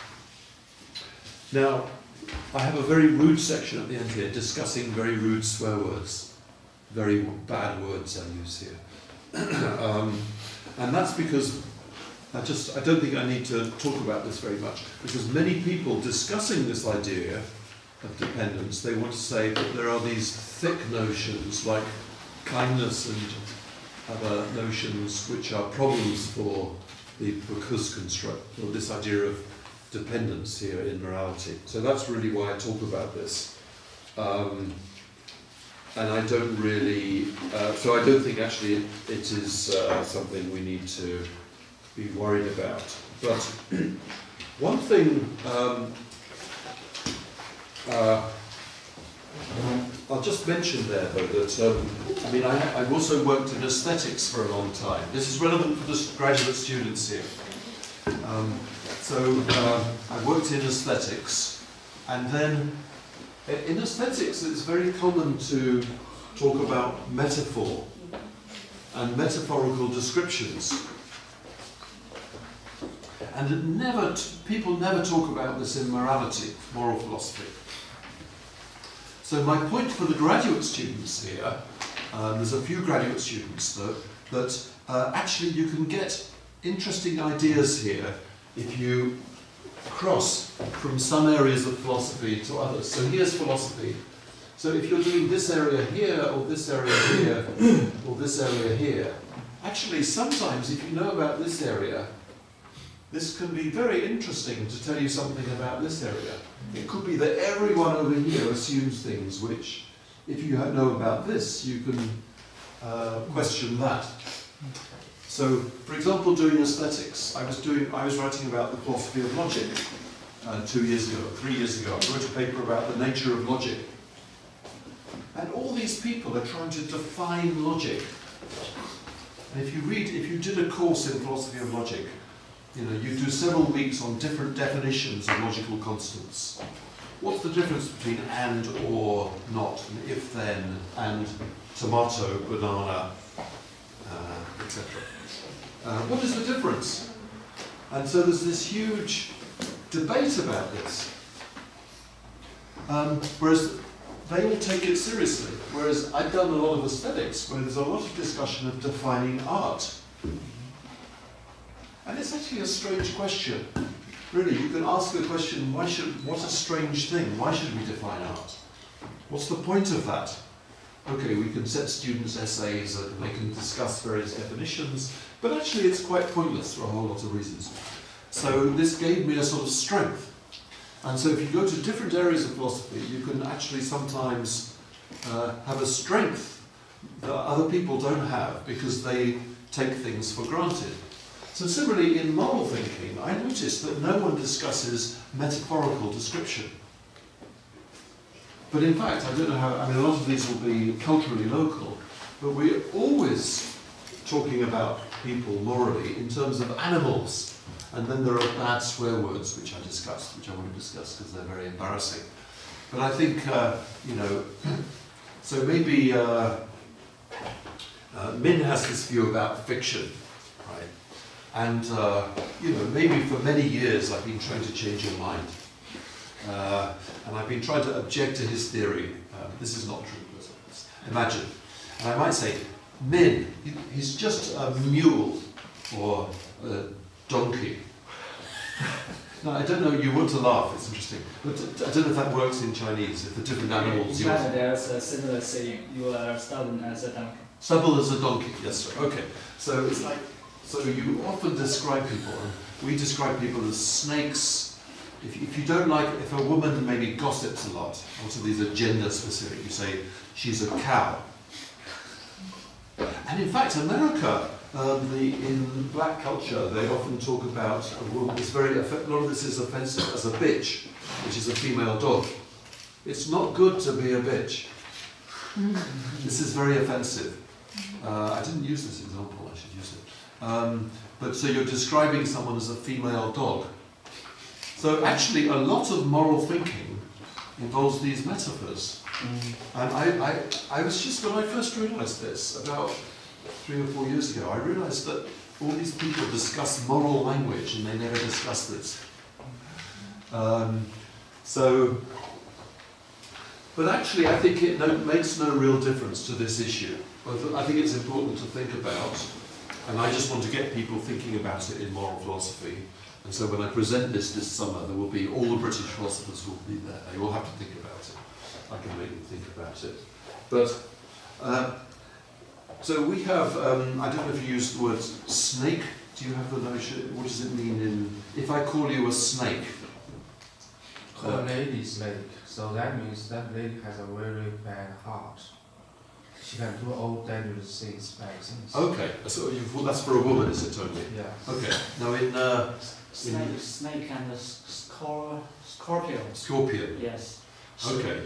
now, I have a very rude section at the end here discussing very rude swear words, very bad words I use here. um, and that's because I just I don't think I need to talk about this very much, because many people discussing this idea of dependence, they want to say that there are these thick notions like kindness and other notions which are problems for the because construct, or this idea of dependence here in morality. So that's really why I talk about this. Um, and I don't really, uh, so I don't think actually it, it is uh, something we need to be worried about. But one thing, um, uh, I'll just mention there though that, um, I mean, I, I've also worked in aesthetics for a long time. This is relevant for the graduate students here. Um, so uh, I worked in aesthetics, and then in aesthetics it's very common to talk about metaphor and metaphorical descriptions. And it never t- people never talk about this in morality, moral philosophy. So my point for the graduate students here, uh, there's a few graduate students though, that uh, actually you can get interesting ideas here if you cross from some areas of philosophy to others. So here's philosophy. So if you're doing this area here, or this area here, or this area here, actually sometimes if you know about this area, this can be very interesting to tell you something about this area. It could be that everyone over here assumes things which, if you know about this, you can uh, question that. So, for example, doing aesthetics, I was doing, I was writing about the philosophy of logic uh, two years ago, three years ago. I wrote a paper about the nature of logic, and all these people are trying to define logic. And if you read, if you did a course in philosophy of logic, you know, you do several weeks on different definitions of logical constants. What's the difference between and, or, not, and if, then, and tomato, banana, uh, et cetera. Uh, what is the difference? And so there's this huge debate about this. Um, whereas they all take it seriously. Whereas I've done a lot of aesthetics where there's a lot of discussion of defining art. And it's actually a strange question. Really, you can ask the question, why should, what a strange thing, why should we define art? What's the point of that? okay, we can set students essays and they can discuss various definitions, but actually it's quite pointless for a whole lot of reasons. So this gave me a sort of strength. And so if you go to different areas of philosophy, you can actually sometimes uh, have a strength that other people don't have because they take things for granted. So similarly, in moral thinking, I noticed that no one discusses metaphorical description. But in fact, I don't know how, I mean, a lot of these will be culturally local, but we're always talking about people morally in terms of animals. And then there are bad swear words, which I discussed, which I want to discuss because they're very embarrassing. But I think, uh, you know, so maybe uh, uh, Min has this view about fiction, right? And, uh, you know, maybe for many years I've been trying to change your mind. Uh, and I've been trying to object to his theory. Uh, this is not true, but imagine. And I might say, Min, he, he's just a mule or a donkey. Now, I don't know, you want to laugh, it's interesting. But I don't know if that works in Chinese, if the different animals... In China, there's a similar saying, you are stubborn as a donkey. Stubborn as a donkey, yes, sir. Okay. So it's like, so you often describe people, and we describe people as snakes. If, if you don't like, if a woman maybe gossips a lot, also these are gender specific, you say she's a cow. And in fact, America, um, the, in black culture, they often talk about a woman, it's very, a lot of this is offensive, as a bitch, which is a female dog. It's not good to be a bitch. This is very offensive. Uh, I didn't use this example, I should use it. Um, but so you're describing someone as a female dog. So actually a lot of moral thinking involves these metaphors. Mm. And I, I, I was just, when I first realised this, about three or four years ago, I realised that all these people discuss moral language and they never discuss this. Um, so, but actually I think it no, makes no real difference to this issue. But I think it's important to think about, and I just want to get people thinking about it in moral philosophy. And so when I present this this summer, there will be, all the British philosophers will be there. They will have to think about it. I can make them think about it. But, uh, so we have, um, I don't know if you use the word snake. Do you have the notion? What does it mean in, if I call you a snake? Call a lady snake. So that means that lady has a very bad heart. She can do all dangerous things, bad things. Okay, so you, well, that's for a woman, is it totally? Yeah. Okay. Now in uh, snake, in snake and the scor scorpion. Scorpion. Yes. Okay.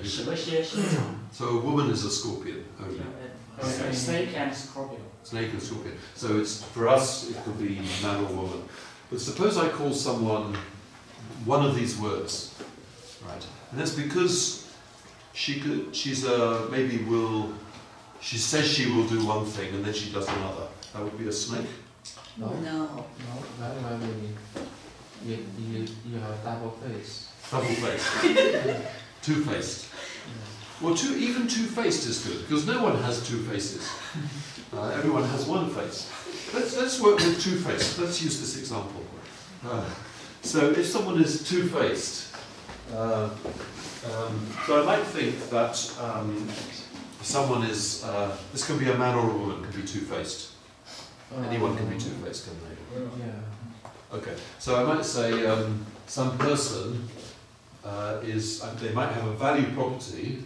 So a woman is a scorpion only. Yeah, uh, okay. Snake and scorpion. Snake and scorpion. So it's for us, it could be man or woman. But suppose I call someone one of these words, right? And that's because she could. She's a maybe will. She says she will do one thing and then she does another. That would be a snake? No. No. No, that might mean you, you, you have a double face. Double-faced. Two-faced. Well, two, even two-faced is good, because no one has two faces. Uh, everyone has one face. Let's, let's work with two-faced. Let's use this example. Uh, so if someone is two-faced, uh, um, so I might think that um, someone is, uh, this can be a man or a woman, can be two-faced. Anyone can be two-faced, can they? Yeah. Okay, so I might say um, some person uh, is, uh, they might have a value property,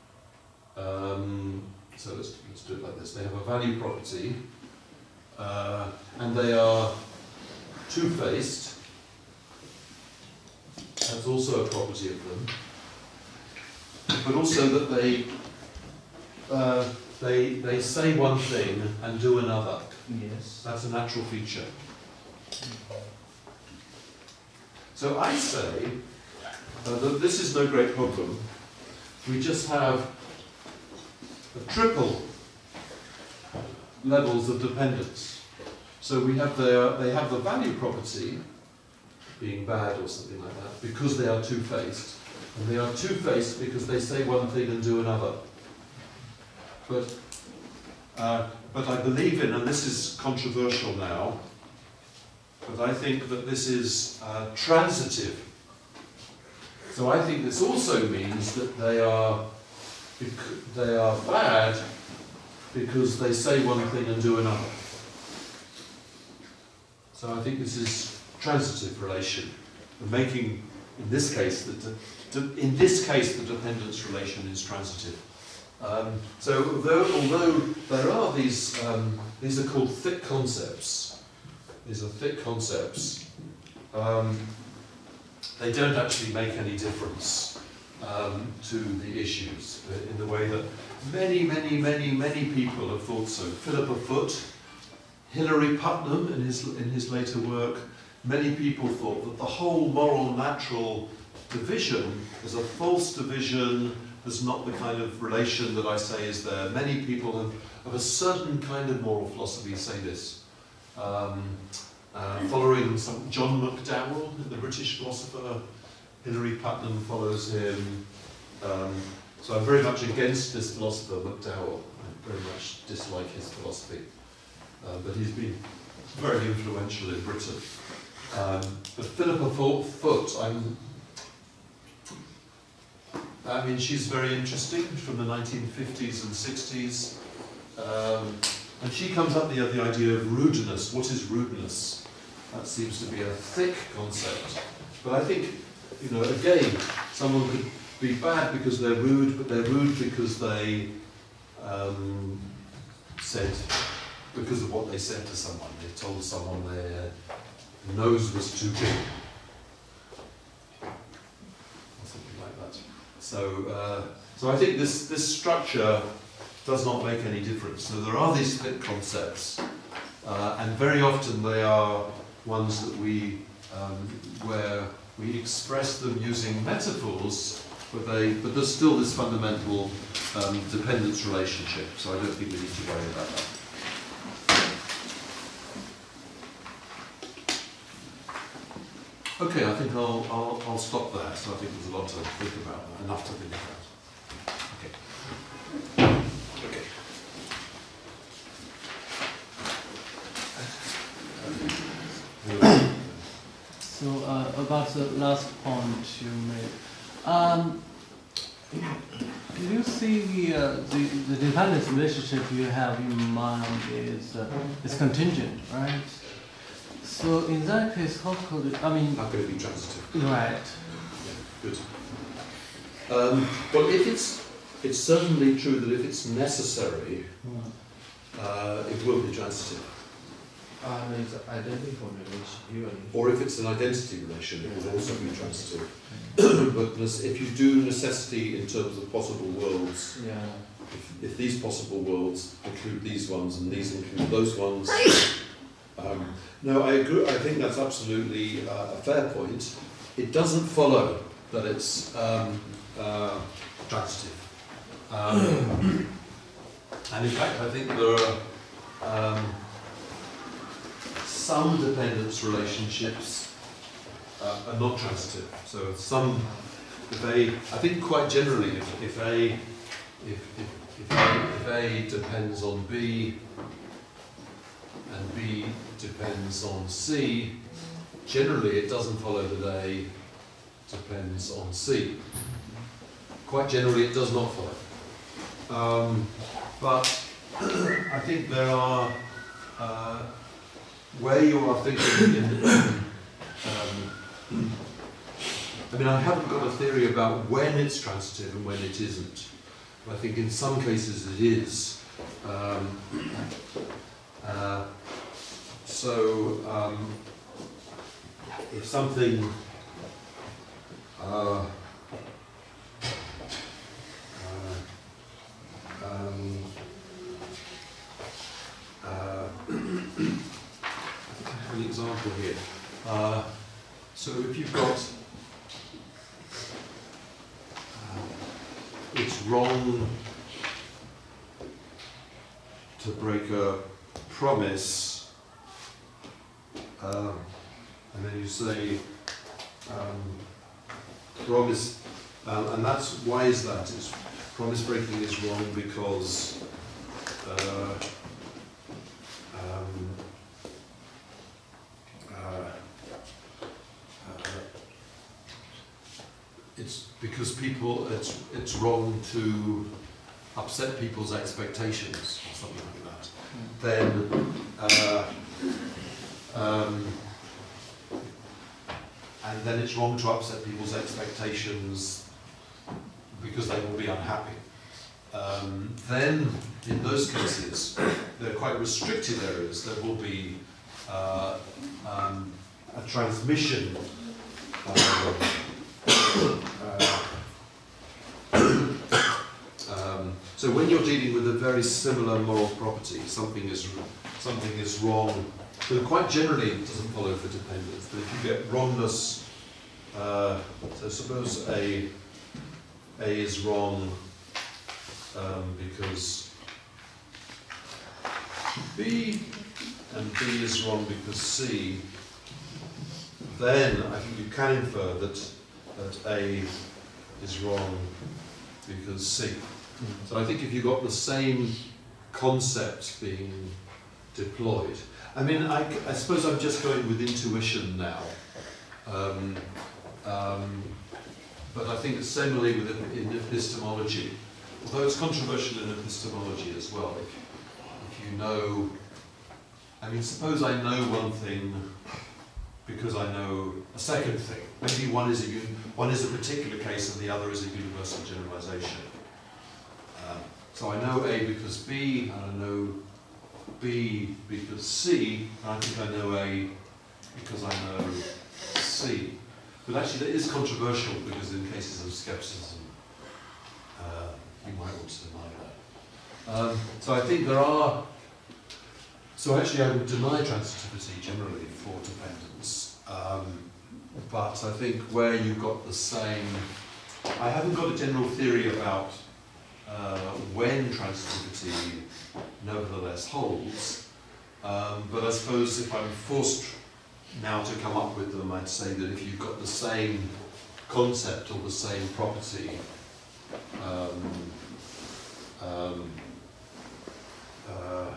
um, so let's, let's do it like this. They have a value property, uh, and they are two-faced. That's also a property of them. But also that they, uh, they, they say one thing and do another. Yes. That's a natural feature. So I say uh, that this is no great problem. We just have a triple levels of dependence. So we have their, they have the value property being bad or something like that because they are two-faced. And they are two-faced because they say one thing and do another. But uh, But I believe in, and this is controversial now, but I think that this is uh, transitive. So I think this also means that they are bec- they are bad because they say one thing and do another. So I think this is transitive relation. The making, in this case, the de- de- in this case, the dependence relation is transitive. Um, so although, although there are these, um, these are called thick concepts. These are thick concepts. Um, they don't actually make any difference um, to the issues in the way that many, many, many, many people have thought so. Philippa Foot, Hilary Putnam in his, in his later work, many people thought that the whole moral natural division is a false division, there's not the kind of relation that I say is there. Many people have, of a certain kind of moral philosophy say this. Um, uh, following some John McDowell, the British philosopher, Hilary Putnam follows him. Um, so I'm very much against this philosopher, McDowell. I very much dislike his philosophy. Uh, but he's been very influential in Britain. Um, but Philippa Foot, I'm, I mean, she's very interesting, from the nineteen fifties and sixties. Um, and she comes up with the, the idea of rudeness. What is rudeness? That seems to be a thick concept. But I think, you know, again, someone could be bad because they're rude, but they're rude because they um, said, because of what they said to someone. They told someone their nose was too big. Or something like that. So, uh, so I think this, this structure does not make any difference. So there are these thick concepts, uh, and very often they are ones that we, um, where we express them using metaphors, but they, but there's still this fundamental um, dependence relationship. So I don't think we need to worry about that. Okay, I think I'll, I'll, I'll stop there. So I think there's a lot to think about, enough to think about. So uh, about the last point you made, um, do you see the, uh, the the dependence relationship you have in mind is uh, is contingent, right? So in that case, how could it? I mean, How could it be transitive? right? Yeah, good. Um, well, if it's it's certainly true that if it's necessary, uh, it will be transitive. Uh, it's identical relation, usually. Or if it's an identity relation, it will also be transitive. But if you do necessity in terms of possible worlds, Yeah. if, if these possible worlds include these ones and these include those ones, um, no, I agree. I think that's absolutely uh, a fair point. It doesn't follow that it's um, uh, transitive. Um, and in fact, I think there are um, some dependence relationships uh, are not transitive. So some, if A, I think quite generally, if, if A, if, if, if A, if A depends on B, and B depends on C, generally it doesn't follow that A depends on C. Quite generally it does not follow. Um, but I think there are, uh, where you are thinking in, um, I mean, I haven't got a theory about when it's transitive and when it isn't. I think in some cases it is. Um, uh, so, um, if something uh, uh, um, uh, an example here. Uh, so if you've got, uh, it's wrong to break a promise, uh, and then you say, um, promise, um, and that's, why is that? It's, promise breaking is wrong because uh, um, Uh, uh, it's because people, it's, it's wrong to upset people's expectations or something like that, then uh, um, and then it's wrong to upset people's expectations because they will be unhappy. Um, then, in those cases, they're quite restricted areas. There will be uh, um, a transmission. Um, uh, um, so when you're dealing with a very similar moral property, something is something is wrong. So quite generally, it doesn't follow for dependence. But if you get wrongness, uh, so suppose A A is wrong. Um, because B and B is wrong because C, then I think you can infer that, that A is wrong because C. So I think if you've got the same concept being deployed, I mean, I, I suppose I'm just going with intuition now, um, um, but I think similarly with in epistemology, although it's controversial in epistemology as well, if, if you know, I mean, suppose I know one thing because I know a second thing. Maybe one is a, un one is a particular case and the other is a universal generalization. Um, so I know A because B, and I know B because C, and I think I know A because I know C. But actually that is controversial because in cases of skepticism, uh, you might want to deny that. Um, so I think there are, so actually I would deny transitivity generally for dependence, um, but I think where you've got the same, I haven't got a general theory about uh, when transitivity nevertheless holds, um, but I suppose if I'm forced now to come up with them, I'd say that if you've got the same concept or the same property, Um, um, uh,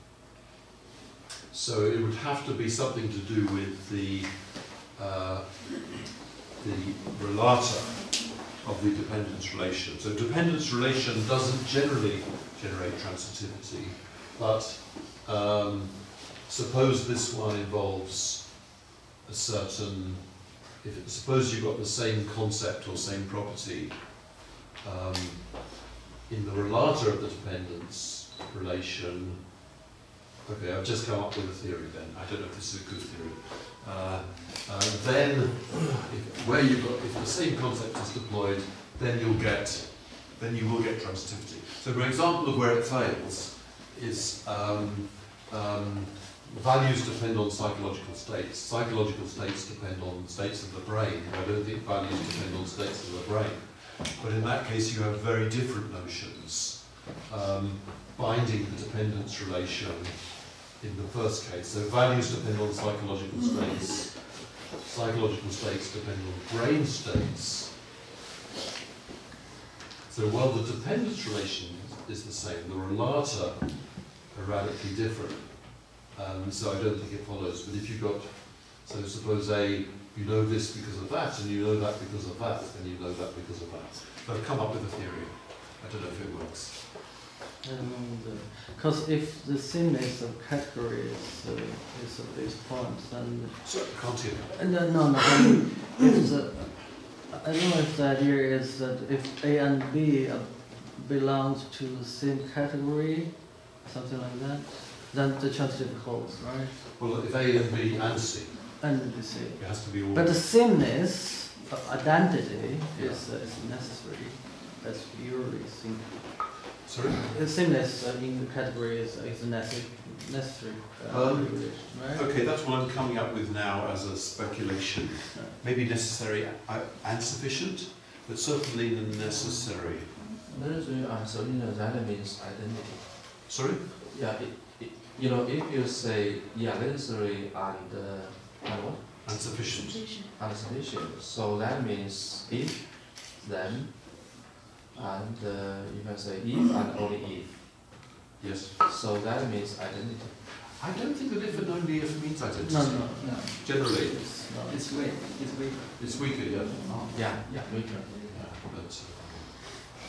so it would have to be something to do with the uh, the relata of the dependence relation. So dependence relation doesn't generally generate transitivity, but um, suppose this one involves a certain, if it, suppose you've got the same concept or same property Um, in the relata of the dependence relation, okay, I've just come up with a theory then. I don't know if this is a good theory. Uh, uh, then, if, where you've got, if the same concept is deployed, then you'll get, then you will get transitivity. So, for example of where it fails is um, um, values depend on psychological states. Psychological states depend on states of the brain. I don't think values depend on states of the brain. But in that case, you have very different notions um, binding the dependence relation in the first case. So values depend on psychological states, psychological states depend on brain states. So while the dependence relation is the same, the relata are radically different. Um, so I don't think it follows. But if you've got, so suppose A, you know this because of that, and you know that because of that, and you know that because of that. So I've come up with a theory. I don't know if it works. Because if the sameness of categories uh, is a big point, then... So I can't hear you. Uh, no, no, no. I mean, if the, I don't know if the idea is that if A and B uh, belongs to the same category, something like that, then the transitive holds, right? Well, if A and B and C, And the C. it has to be all. But the sameness of identity is, uh, is necessary. That's usually seen. Sorry? The sameness uh, in the category is, is necessary. necessary uh, Um, relation, right? Okay, that's what I'm coming up with now as a speculation. Maybe necessary and sufficient, but certainly necessary. Necessary answer, you know, that means identity. Sorry? Yeah, it, it, you know, if you say, yeah, necessary and, uh, and what? And sufficient. And sufficient. So that means if, then, and uh, you can say if and only if. Yes. So that means identity. I don't think that if and only if means identity. No, no, No, Generally. it's not. it's weak. It's weak. It's weaker, yeah. Yeah, yeah, we can. Yeah, but, uh, So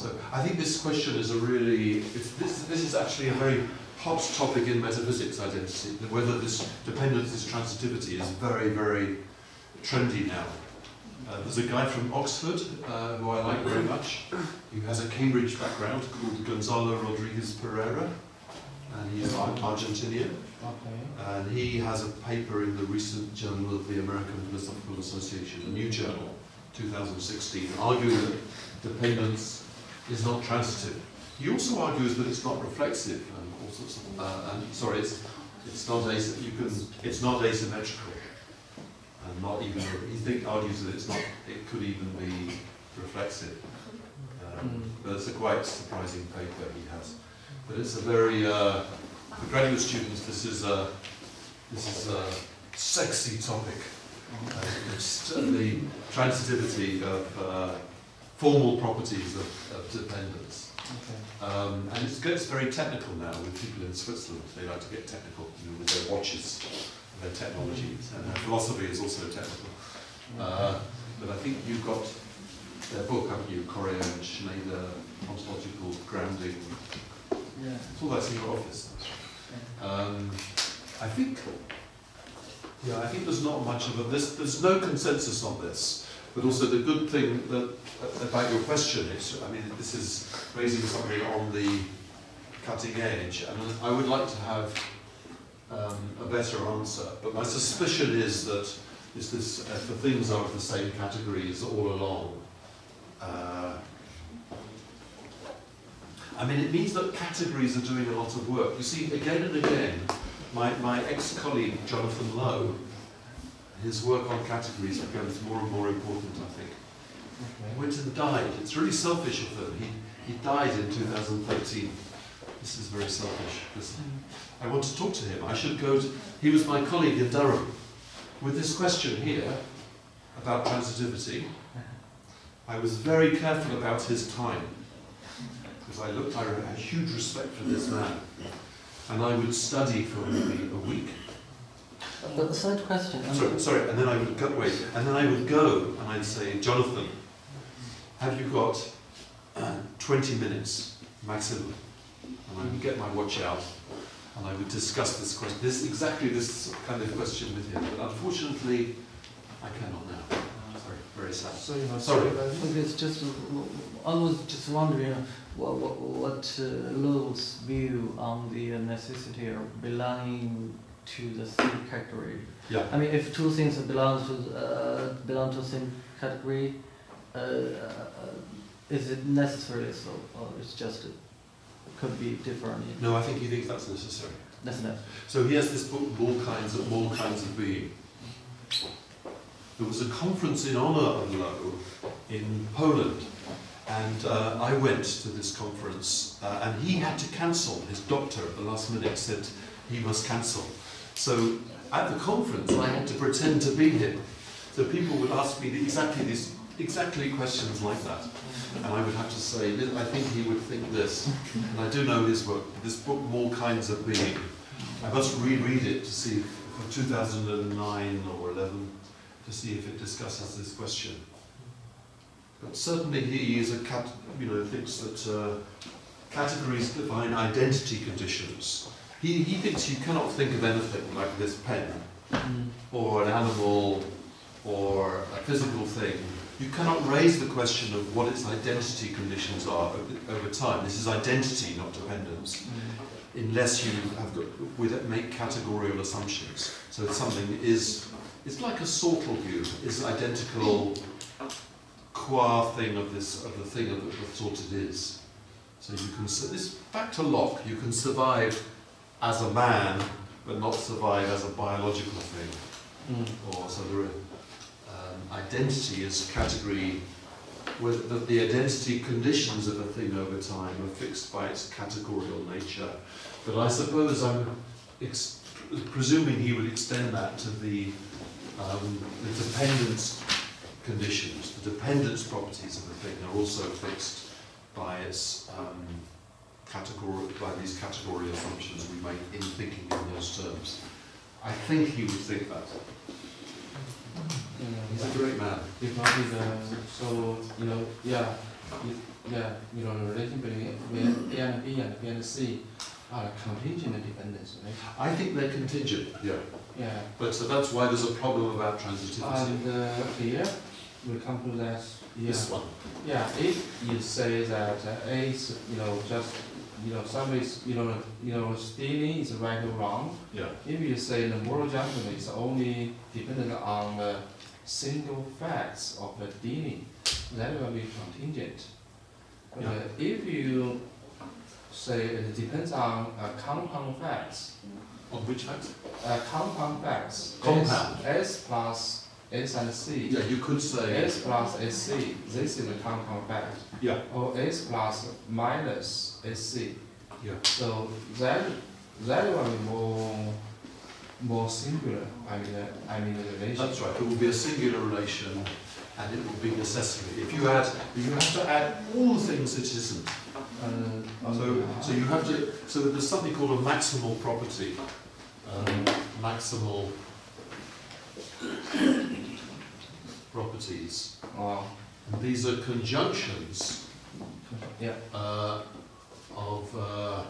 So I think this question is a really, it's, this, this is actually a very hot topic in metaphysics identity. Whether this dependence, this transitivity is very, very trendy now. Uh, there's a guy from Oxford uh, who I like very much. He has a Cambridge background called Gonzalo Rodriguez Pereira, and he's Ar- Argentinian. Okay. And he has a paper in the recent Journal of the American Philosophical Association, a new journal, two thousand sixteen, arguing that dependence is not transitive. He also argues that it's not reflexive and all sorts of. Uh, and sorry, it's it's not as you can it's not asymmetrical, and not even. He think argues that it's not. It could even be reflexive. Um, Mm. But it's a quite surprising paper he has. But it's a very uh, for graduate students. This is a this is a sexy topic. Uh, it's the transitivity of uh, formal properties of, of dependence. Okay. Um, and it gets very technical now with people in Switzerland. They like to get technical, you know, with their watches, their technologies, and their philosophy is also technical. Uh, but I think you've got their book, haven't you? Correa and Schneider, ontological grounding. Yeah. It's all that's in your office. Um, I think, yeah, I think there's not much of a, there's, there's no consensus on this, but also the good thing that, about your question is, I mean, this is raising something on the cutting edge, and I would like to have um, a better answer, but my suspicion is that is this, if the things are of the same categories all along, uh, I mean, it means that categories are doing a lot of work. You see, again and again, my, my ex-colleague, Jonathan Lowe, his work on categories becomes more and more important, I think. Okay. He went and died. It's really selfish of him. He, he died in two thousand thirteen. This is very selfish. This, I want to talk to him. I should go to... He was my colleague in Durham. With this question here, about transitivity, I was very careful about his time. Because I looked, I had huge respect for this man, and I would study for maybe a week. The third question. um, Sorry, sorry, and then I would go, wait, and then I would go and I'd say, Jonathan, have you got uh, twenty minutes maximum? And I would get my watch out, and I would discuss this question, this exactly this kind of question with him. But unfortunately, I cannot now. Sorry, very sad. So you know, Sorry. Because just, uh, I was just wondering what, what, what uh, Lowe's view on the necessity of belonging to the same category. Yeah. I mean, if two things belong to uh, belong to the same category, uh, uh, is it necessarily so, or it's just it could be different? No, I think he thinks that's necessary. That's enough. So he has this book, All Kinds of All Kinds of Being. There was a conference in honour of Lowe in Poland, and uh, I went to this conference, uh, and he had to cancel. His doctor at the last minute said he must cancel. So at the conference, I had to pretend to be him. So people would ask me exactly these, exactly questions like that, and I would have to say, I think he would think this. And I do know his work. This book, More Kinds of Being. I must reread it to see if, from two thousand nine or eleven, to see if it discusses this question. But certainly he is a cat, you know, thinks that uh, categories define identity conditions. He, he thinks you cannot think of anything like this pen, Mm. or an animal, or a physical thing. You cannot raise the question of what its identity conditions are over, over time. This is identity, not dependence, unless you have got, with it, make categorical assumptions. So it's something that is, it's like a sortal view, is identical qua thing of this, of the thing of the, the thought it is. So you can, this back to Locke, you can survive as a man, but not survive as a biological thing. Mm. Or so the um, identity is category, where the, the identity conditions of a thing over time are fixed by its categorical nature. But I suppose I'm ex presuming he would extend that to the, um, the dependence conditions. The dependence properties of a thing are also fixed by its um, category, by these category assumptions we make in thinking in those terms. I think he would think that. You know, He's a great man. Because uh, so you know, yeah, you, yeah, you know, the relation between A and B and B and C are contingent dependence, right? I think they're contingent, yeah. Yeah. But so that's why there's a problem about transitivity. And uh, here we come to that. Yeah. This one. Yeah. If you say that uh, A is, you know, just, you know, somebody's, you know, you know, stealing is right or wrong. Yeah. If you say the moral judgment is only dependent on the single facts of the dealing, that will be contingent. But Yeah. uh, if you say it depends on uh, compound facts, On which fact? uh, compound facts, Compound. S, S plus S and C, Yeah, you could say. S plus S C, this is a compound fact, Yeah. or S plus minus S C. Yeah. So that that will be more more singular. I mean, uh, I mean the relation. That's right. It will be a singular relation, and it will be necessary. If you add, you have to add all the things it isn't. Uh, So, so you have to. So there's something called a maximal property. Um, maximal properties. oh, And these are conjunctions yeah. uh, of uh,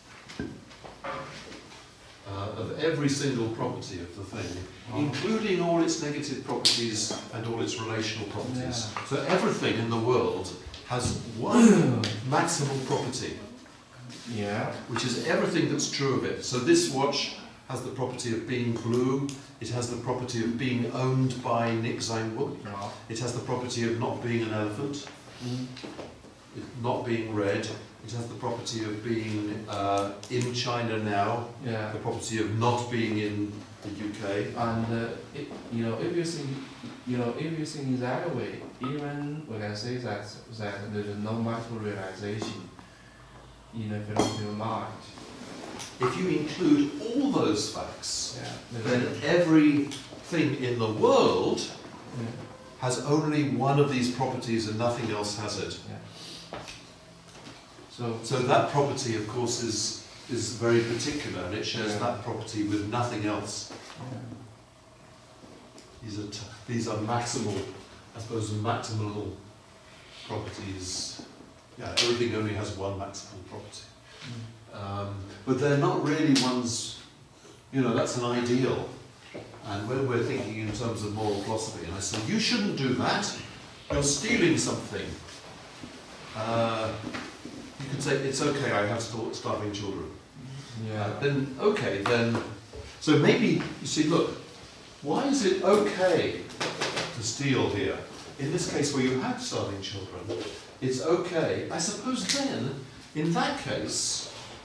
uh, of every single property of the thing, Oh. including all its negative properties and all its relational properties. Yeah. So everything in the world has one maximal property, Yeah. which is everything that's true of it. So this watch has the property of being blue, it has the property of being owned by Nick Zangwook, No. it has the property of not being an elephant, Mm. it not being red, it has the property of being uh, in China now, Yeah. the property of not being in the U K. And uh, it, you know, if you think, you know, if you think that way, even we can say that that there is no micro realization in the philosophical mind. If you include all those facts, Yeah. then everything in the world Yeah. has only one of these properties and nothing else has it. Yeah. So. So that property, of course, is is very particular, and it shares Yeah. that property with nothing else. Yeah. These are t these are maximal, I suppose, maximal properties. Yeah, everything only has one maximal property. Mm. Um, but they're not really ones, you know, that's an ideal. And when we're thinking in terms of moral philosophy, and I say, you shouldn't do that, you're stealing something. Uh, you could say, it's okay, I have sta- starving children. Yeah. Uh, then, okay, then, so maybe, you see, look, why is it okay to steal here? In this case where you have starving children, it's okay. I suppose then, in that case,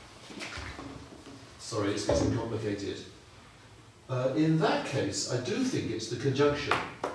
sorry, it's getting complicated. Uh, in that case, I do think it's the conjunction.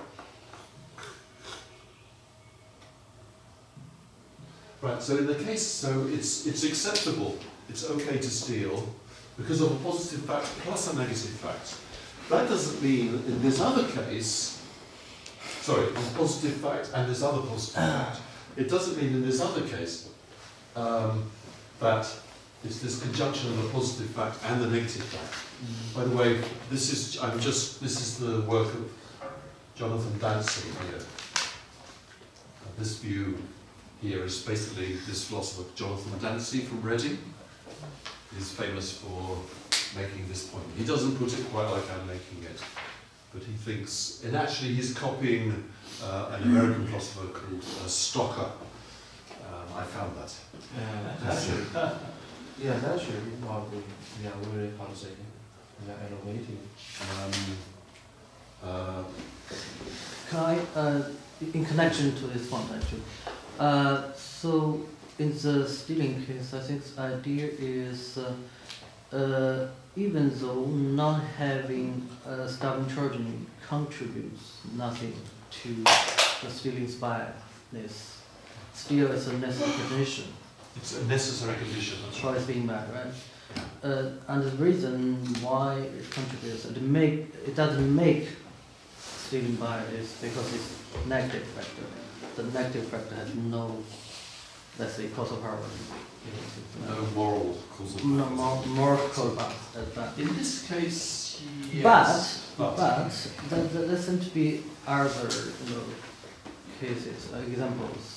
Right, so in the case, so it's, it's acceptable, it's okay to steal because of a positive fact plus a negative fact. That doesn't mean in this other case, sorry, a positive fact and this other positive fact, it doesn't mean in this other case um, that it's this conjunction of a positive fact and the negative fact. Mm. By the way, this is, I'm just, this is the work of Jonathan Dancy here. Uh, this view here is basically this philosopher, Jonathan Dancy from Reading. He's famous for making this point. He doesn't put it quite like I'm making it, but he thinks, and actually he's copying uh, an American philosopher called uh, Stocker. Um, I found that. Yeah, that's true. Yeah, that's true. Well, we- yeah, very, how to say, yeah, innovative. Um, uh, Can I, uh, in connection to this point actually, uh, so in the stealing case, I think the idea is uh, uh, even though not having a starving children contributes nothing to the stealing's badness, still is a necessary condition. it's a necessary condition, that's right. Choice being bad, right? Uh, and the reason why it contributes, it make it doesn't make stealing bad is because it's negative factor. The negative factor has no, let's say, causal power. No moral causal No powers. more, more causal power. That's bad. In this case, yes. But but there, there, there seem to be other, you know, cases, uh, examples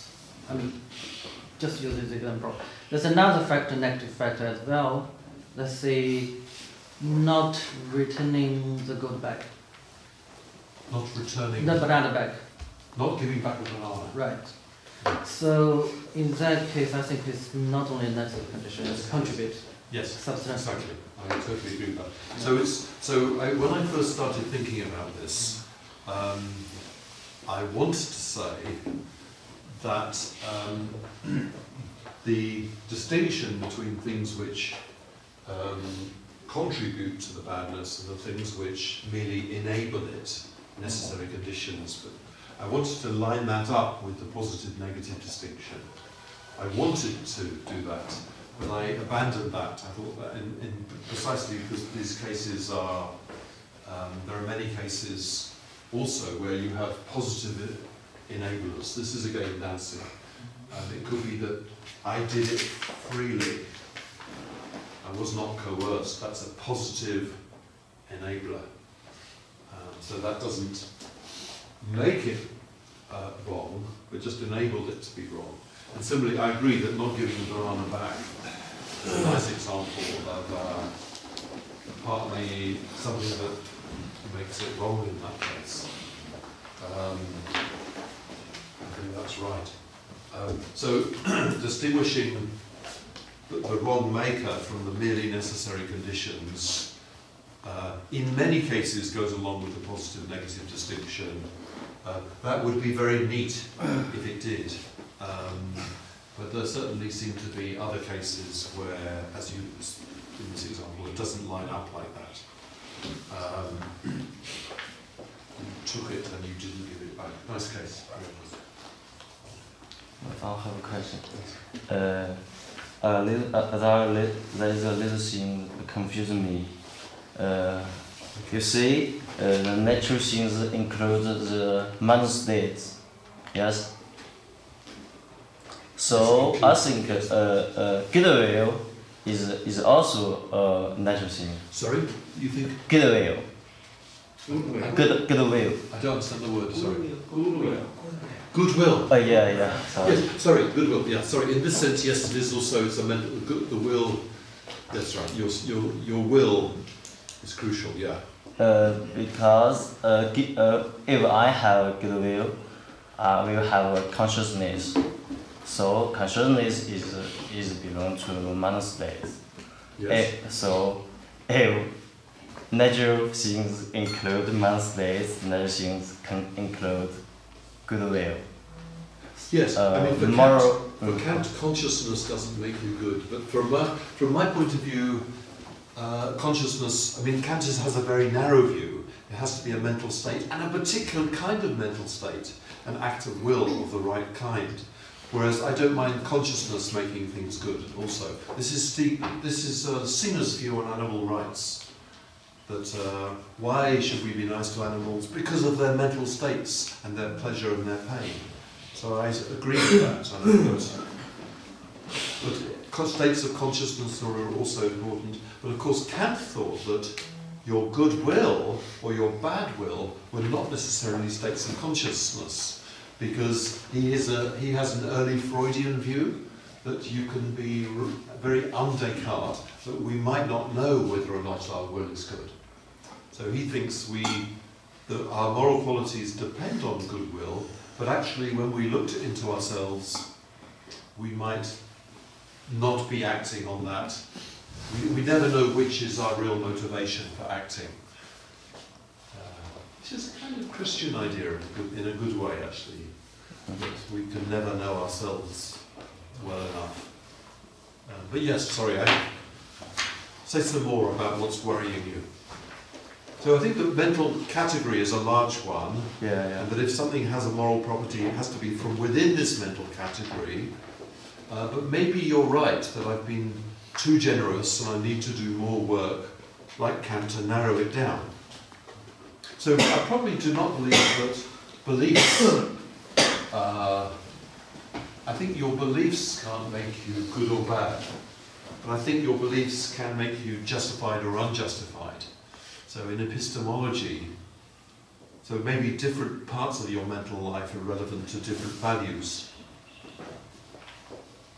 I mean, just use this example. There's another factor, negative factor as well. Let's say, not returning the good back, Not returning, the banana back. not giving back the banana. Right. So in that case, I think it's not only a necessary condition, it's contribute Yes, substantially. exactly. I totally agree with that. So it's so I, when I first started thinking about this, um, I wanted to say that um, the distinction between things which um, contribute to the badness and the things which merely enable it, necessary conditions, but I wanted to line that up with the positive-negative distinction. I wanted to do that, but I abandoned that. I thought that in, in precisely because these cases are, um, there are many cases also where you have positive enablers. This is again dancing. Um, it could be that I did it freely. I was not coerced. That's a positive enabler. Um, so that doesn't make it uh, wrong, but just enabled it to be wrong. And similarly, I agree that not giving the banana back is a nice example of uh, partly something that makes it wrong in that case. Um, I think that's right. Um, so, distinguishing the, the wrong maker from the merely necessary conditions uh, in many cases goes along with the positive-negative distinction. Uh, that would be very neat if it did. Um, but there certainly seem to be other cases where, as you, in this example, it doesn't line up like that. Um, you took it and you didn't give it back. Nice case. I have a question. Uh, a little, uh, there, li there is a little thing that confuses me. Uh, you see, uh, the natural things include the mental states, yes? So I think uh, uh, goodwill is is also a natural thing. Sorry, you think? Goodwill. Goodwill. Good goodwill. I don't understand the word. Sorry. Goodwill. Goodwill. Oh yeah, yeah. Sorry. Yes. Sorry. Goodwill. Yeah. Sorry. In this sense, yes, it is also it's a mental. Good, the will. That's right. Your your your will is crucial. Yeah. Uh, because uh, gi- uh, if I have goodwill, I will have a consciousness. So consciousness is is belong to mental states. Yes. Eh, so if natural things include mental states, natural things can include goodwill. Yes. Uh, I mean, for moral. Kant, for Kant, consciousness doesn't make you good. But from my from my point of view, uh, consciousness. I mean, Kant is, has a very narrow view. It has to be a mental state and a particular kind of mental state, an act of will of the right kind. Whereas I don't mind consciousness making things good also. This is Steve, this is uh, Singer's view on animal rights. That uh, why should we be nice to animals? Because of their mental states and their pleasure and their pain. So I agree with that. I know that. But states of consciousness are also important. But of course Kant thought that your goodwill or your bad will were not necessarily states of consciousness. Because he is a he has an early Freudian view that you can be very un-Descartes, that we might not know whether or not our will is good. So he thinks we that our moral qualities depend on goodwill, but actually when we looked into ourselves, we might not be acting on that. We, we never know which is our real motivation for acting. Which is a kind of Christian idea in a good, in a good way, actually. That we can never know ourselves well enough. Uh, but yes, sorry, I say some more about what's worrying you. So I think the mental category is a large one, Yeah, yeah. and that if something has a moral property, it has to be from within this mental category. Uh, but maybe you're right that I've been too generous and I need to do more work, like Kant, to narrow it down. So I probably do not believe that beliefs, uh, I think your beliefs can't make you good or bad, but I think your beliefs can make you justified or unjustified. So in epistemology, so maybe different parts of your mental life are relevant to different values.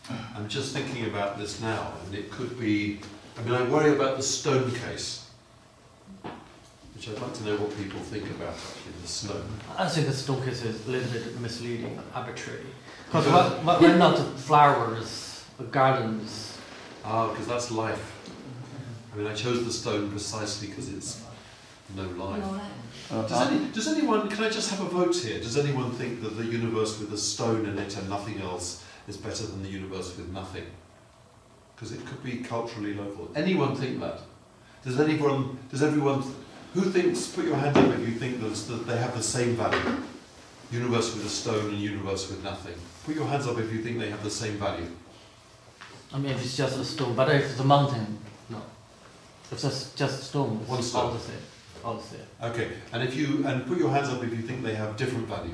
I'm just thinking about this now, and it could be, I mean, I worry about the stone case, which I'd like to know what people think about, actually, the stone. I think the stone case is a little bit misleading, arbitrary. Because what, what, we're not flowers, gardens. Ah, because that's life. I mean, I chose the stone precisely because it's no life. Uh, Does, any, does anyone, can I just have a vote here? Does anyone think that the universe with a stone in it and nothing else is better than the universe with nothing? Because it could be culturally local. Anyone think that? Does anyone, does everyone, who thinks, put your hand up if you think that, that they have the same value? Universe with a stone and universe with nothing. Put your hands up if you think they have the same value. I mean, if it's just a stone, but if it's a mountain, no. If it's just stone, One it's stone. all the same. All the same. Okay, and if you, and put your hands up if you think they have different value.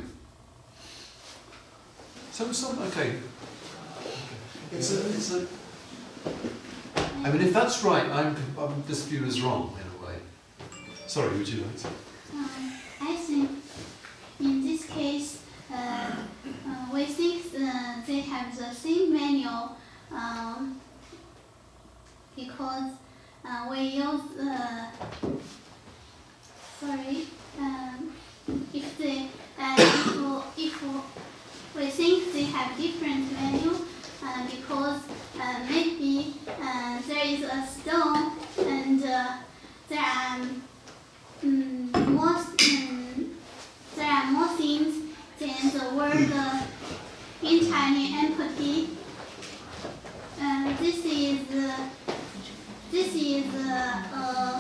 So some, okay. It's a, it's a, I mean, if that's right, I'm, I'm, this view is wrong in a way. Sorry, would you like to? Um, I think in this case, uh, uh, we think uh, they have the same value um, because uh, we use, uh, sorry, um, if they, uh, if, if we think they have different value uh, because uh, maybe uh, there is a stone and uh, there are Mm, most, mm, there are more things than the word uh, entirely empty. Uh, this is uh, this is uh, uh,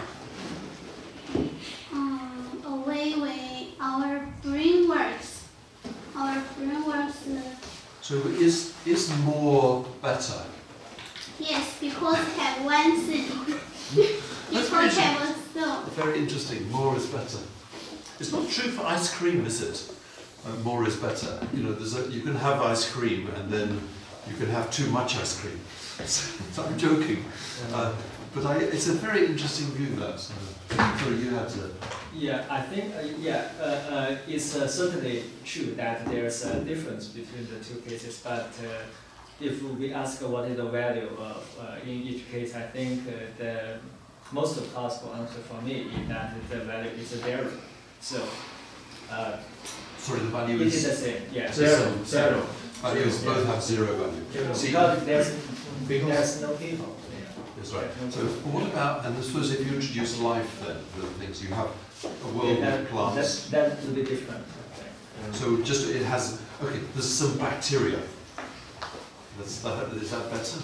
um, a way way our brain works. Our brain works. Uh, So is, is more better? yes, because we have one thing. That's Because we very have a stone. Very interesting, more is better. It's not true for ice cream, is it? Uh, more is better. You know, there's a, you can have ice cream and then you can have too much ice cream. So I'm joking. Uh, but I, it's a very interesting view, that. Uh, sorry, you had to... Yeah, I think, uh, yeah, uh, uh, it's uh, certainly true that there's a difference between the two cases, but uh, if we ask what is the value of uh, in each case, I think uh, the most possible answer for me is that the value is zero. So, uh, Sorry, the value it is is... the same, yeah, Zero. zero, zero. Values Zero, both yeah. have zero value. Zero. See, Because there's, because- there's no people. Yeah. That's right. So what about, and I suppose if you introduce life then, with things, you have a world Yeah, with plants. That, that will be different. I think. So just, it has, okay, there's some bacteria. That's, that, is that better?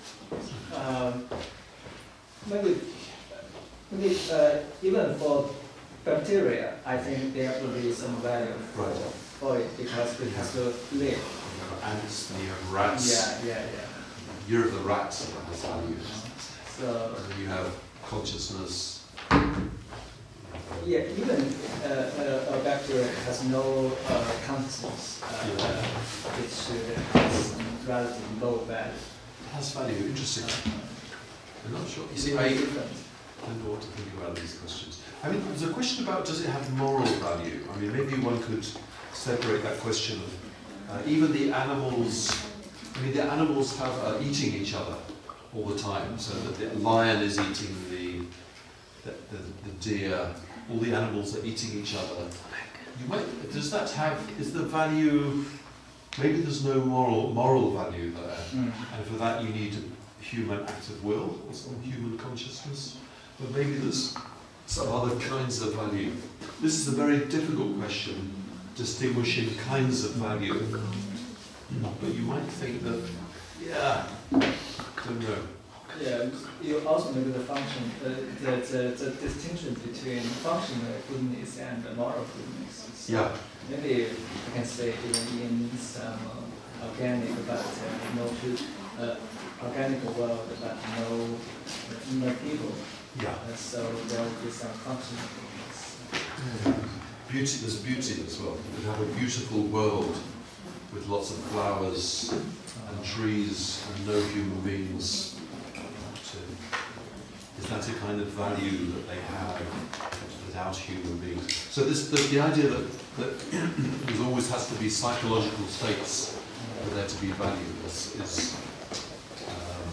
Um, maybe, maybe uh, even for bacteria, I think there will be some value Right. for it because it has to live. You have ants and you have rats. Yeah, yeah, yeah. Year of the rats has value. So And then you have consciousness. yeah, even uh, uh, a bacteria has no uh, consciousness, uh, Yeah. uh, which uh, has relatively low value. It has value, interesting. I'm not sure. You see, It's I different. don't know what to think about these questions. I mean, there's a question about does it have moral value? I mean, maybe one could separate that question of uh, even the animals. I mean, the animals have are eating each other all the time. So that the lion is eating the the, the, the deer. All the animals are eating each other. You might, does that have? Is the value? Maybe there's no moral moral value there, Mm. and for that you need a human act of will or some human consciousness. But maybe there's some other kinds of value. This is a very difficult question, distinguishing kinds of value. But you might think that, yeah, don't know. Yeah, you also maybe the function, uh, the, the, the distinction between functional goodness and moral goodness. So Yeah, maybe you can say even in some uh, organic but uh, no food, uh, organic world but no no people. yeah. Uh, so there will be some functional goodness. Beauty, there's beauty as well. You could have a beautiful world with lots of flowers and trees and no human beings. Is that a kind of value that they have without human beings? So this, the, the idea that, that there always has to be psychological states for there to be value is, is um,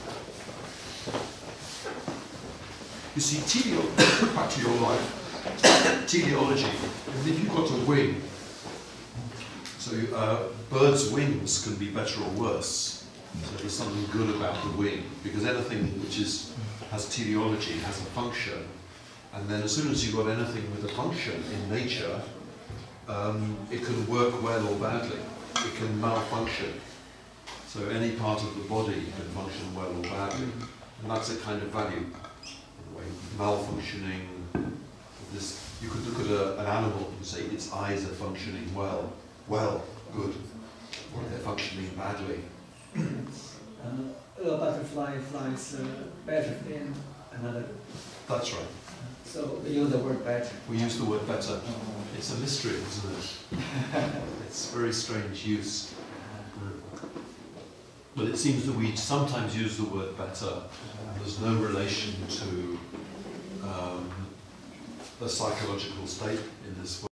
you see, teleo- back to your life, teleology, and if you've got a wing, so you, uh, birds' wings can be better or worse. So there's something good about the wing, because anything which is has teleology has a function, and then as soon as you've got anything with a function in nature, um, it can work well or badly. It can malfunction. So any part of the body can function well or badly, and that's a kind of value. In a way, malfunctioning. This, you could look at a, an animal and say its eyes are functioning well, well, good, or they're functioning badly. Uh, a butterfly flies uh, better than another. That's right. So we use the word better. We use the word better. It's a mystery, isn't it? It's very strange use. But it seems that we sometimes use the word better, and there's no relation to um, a psychological state in this way.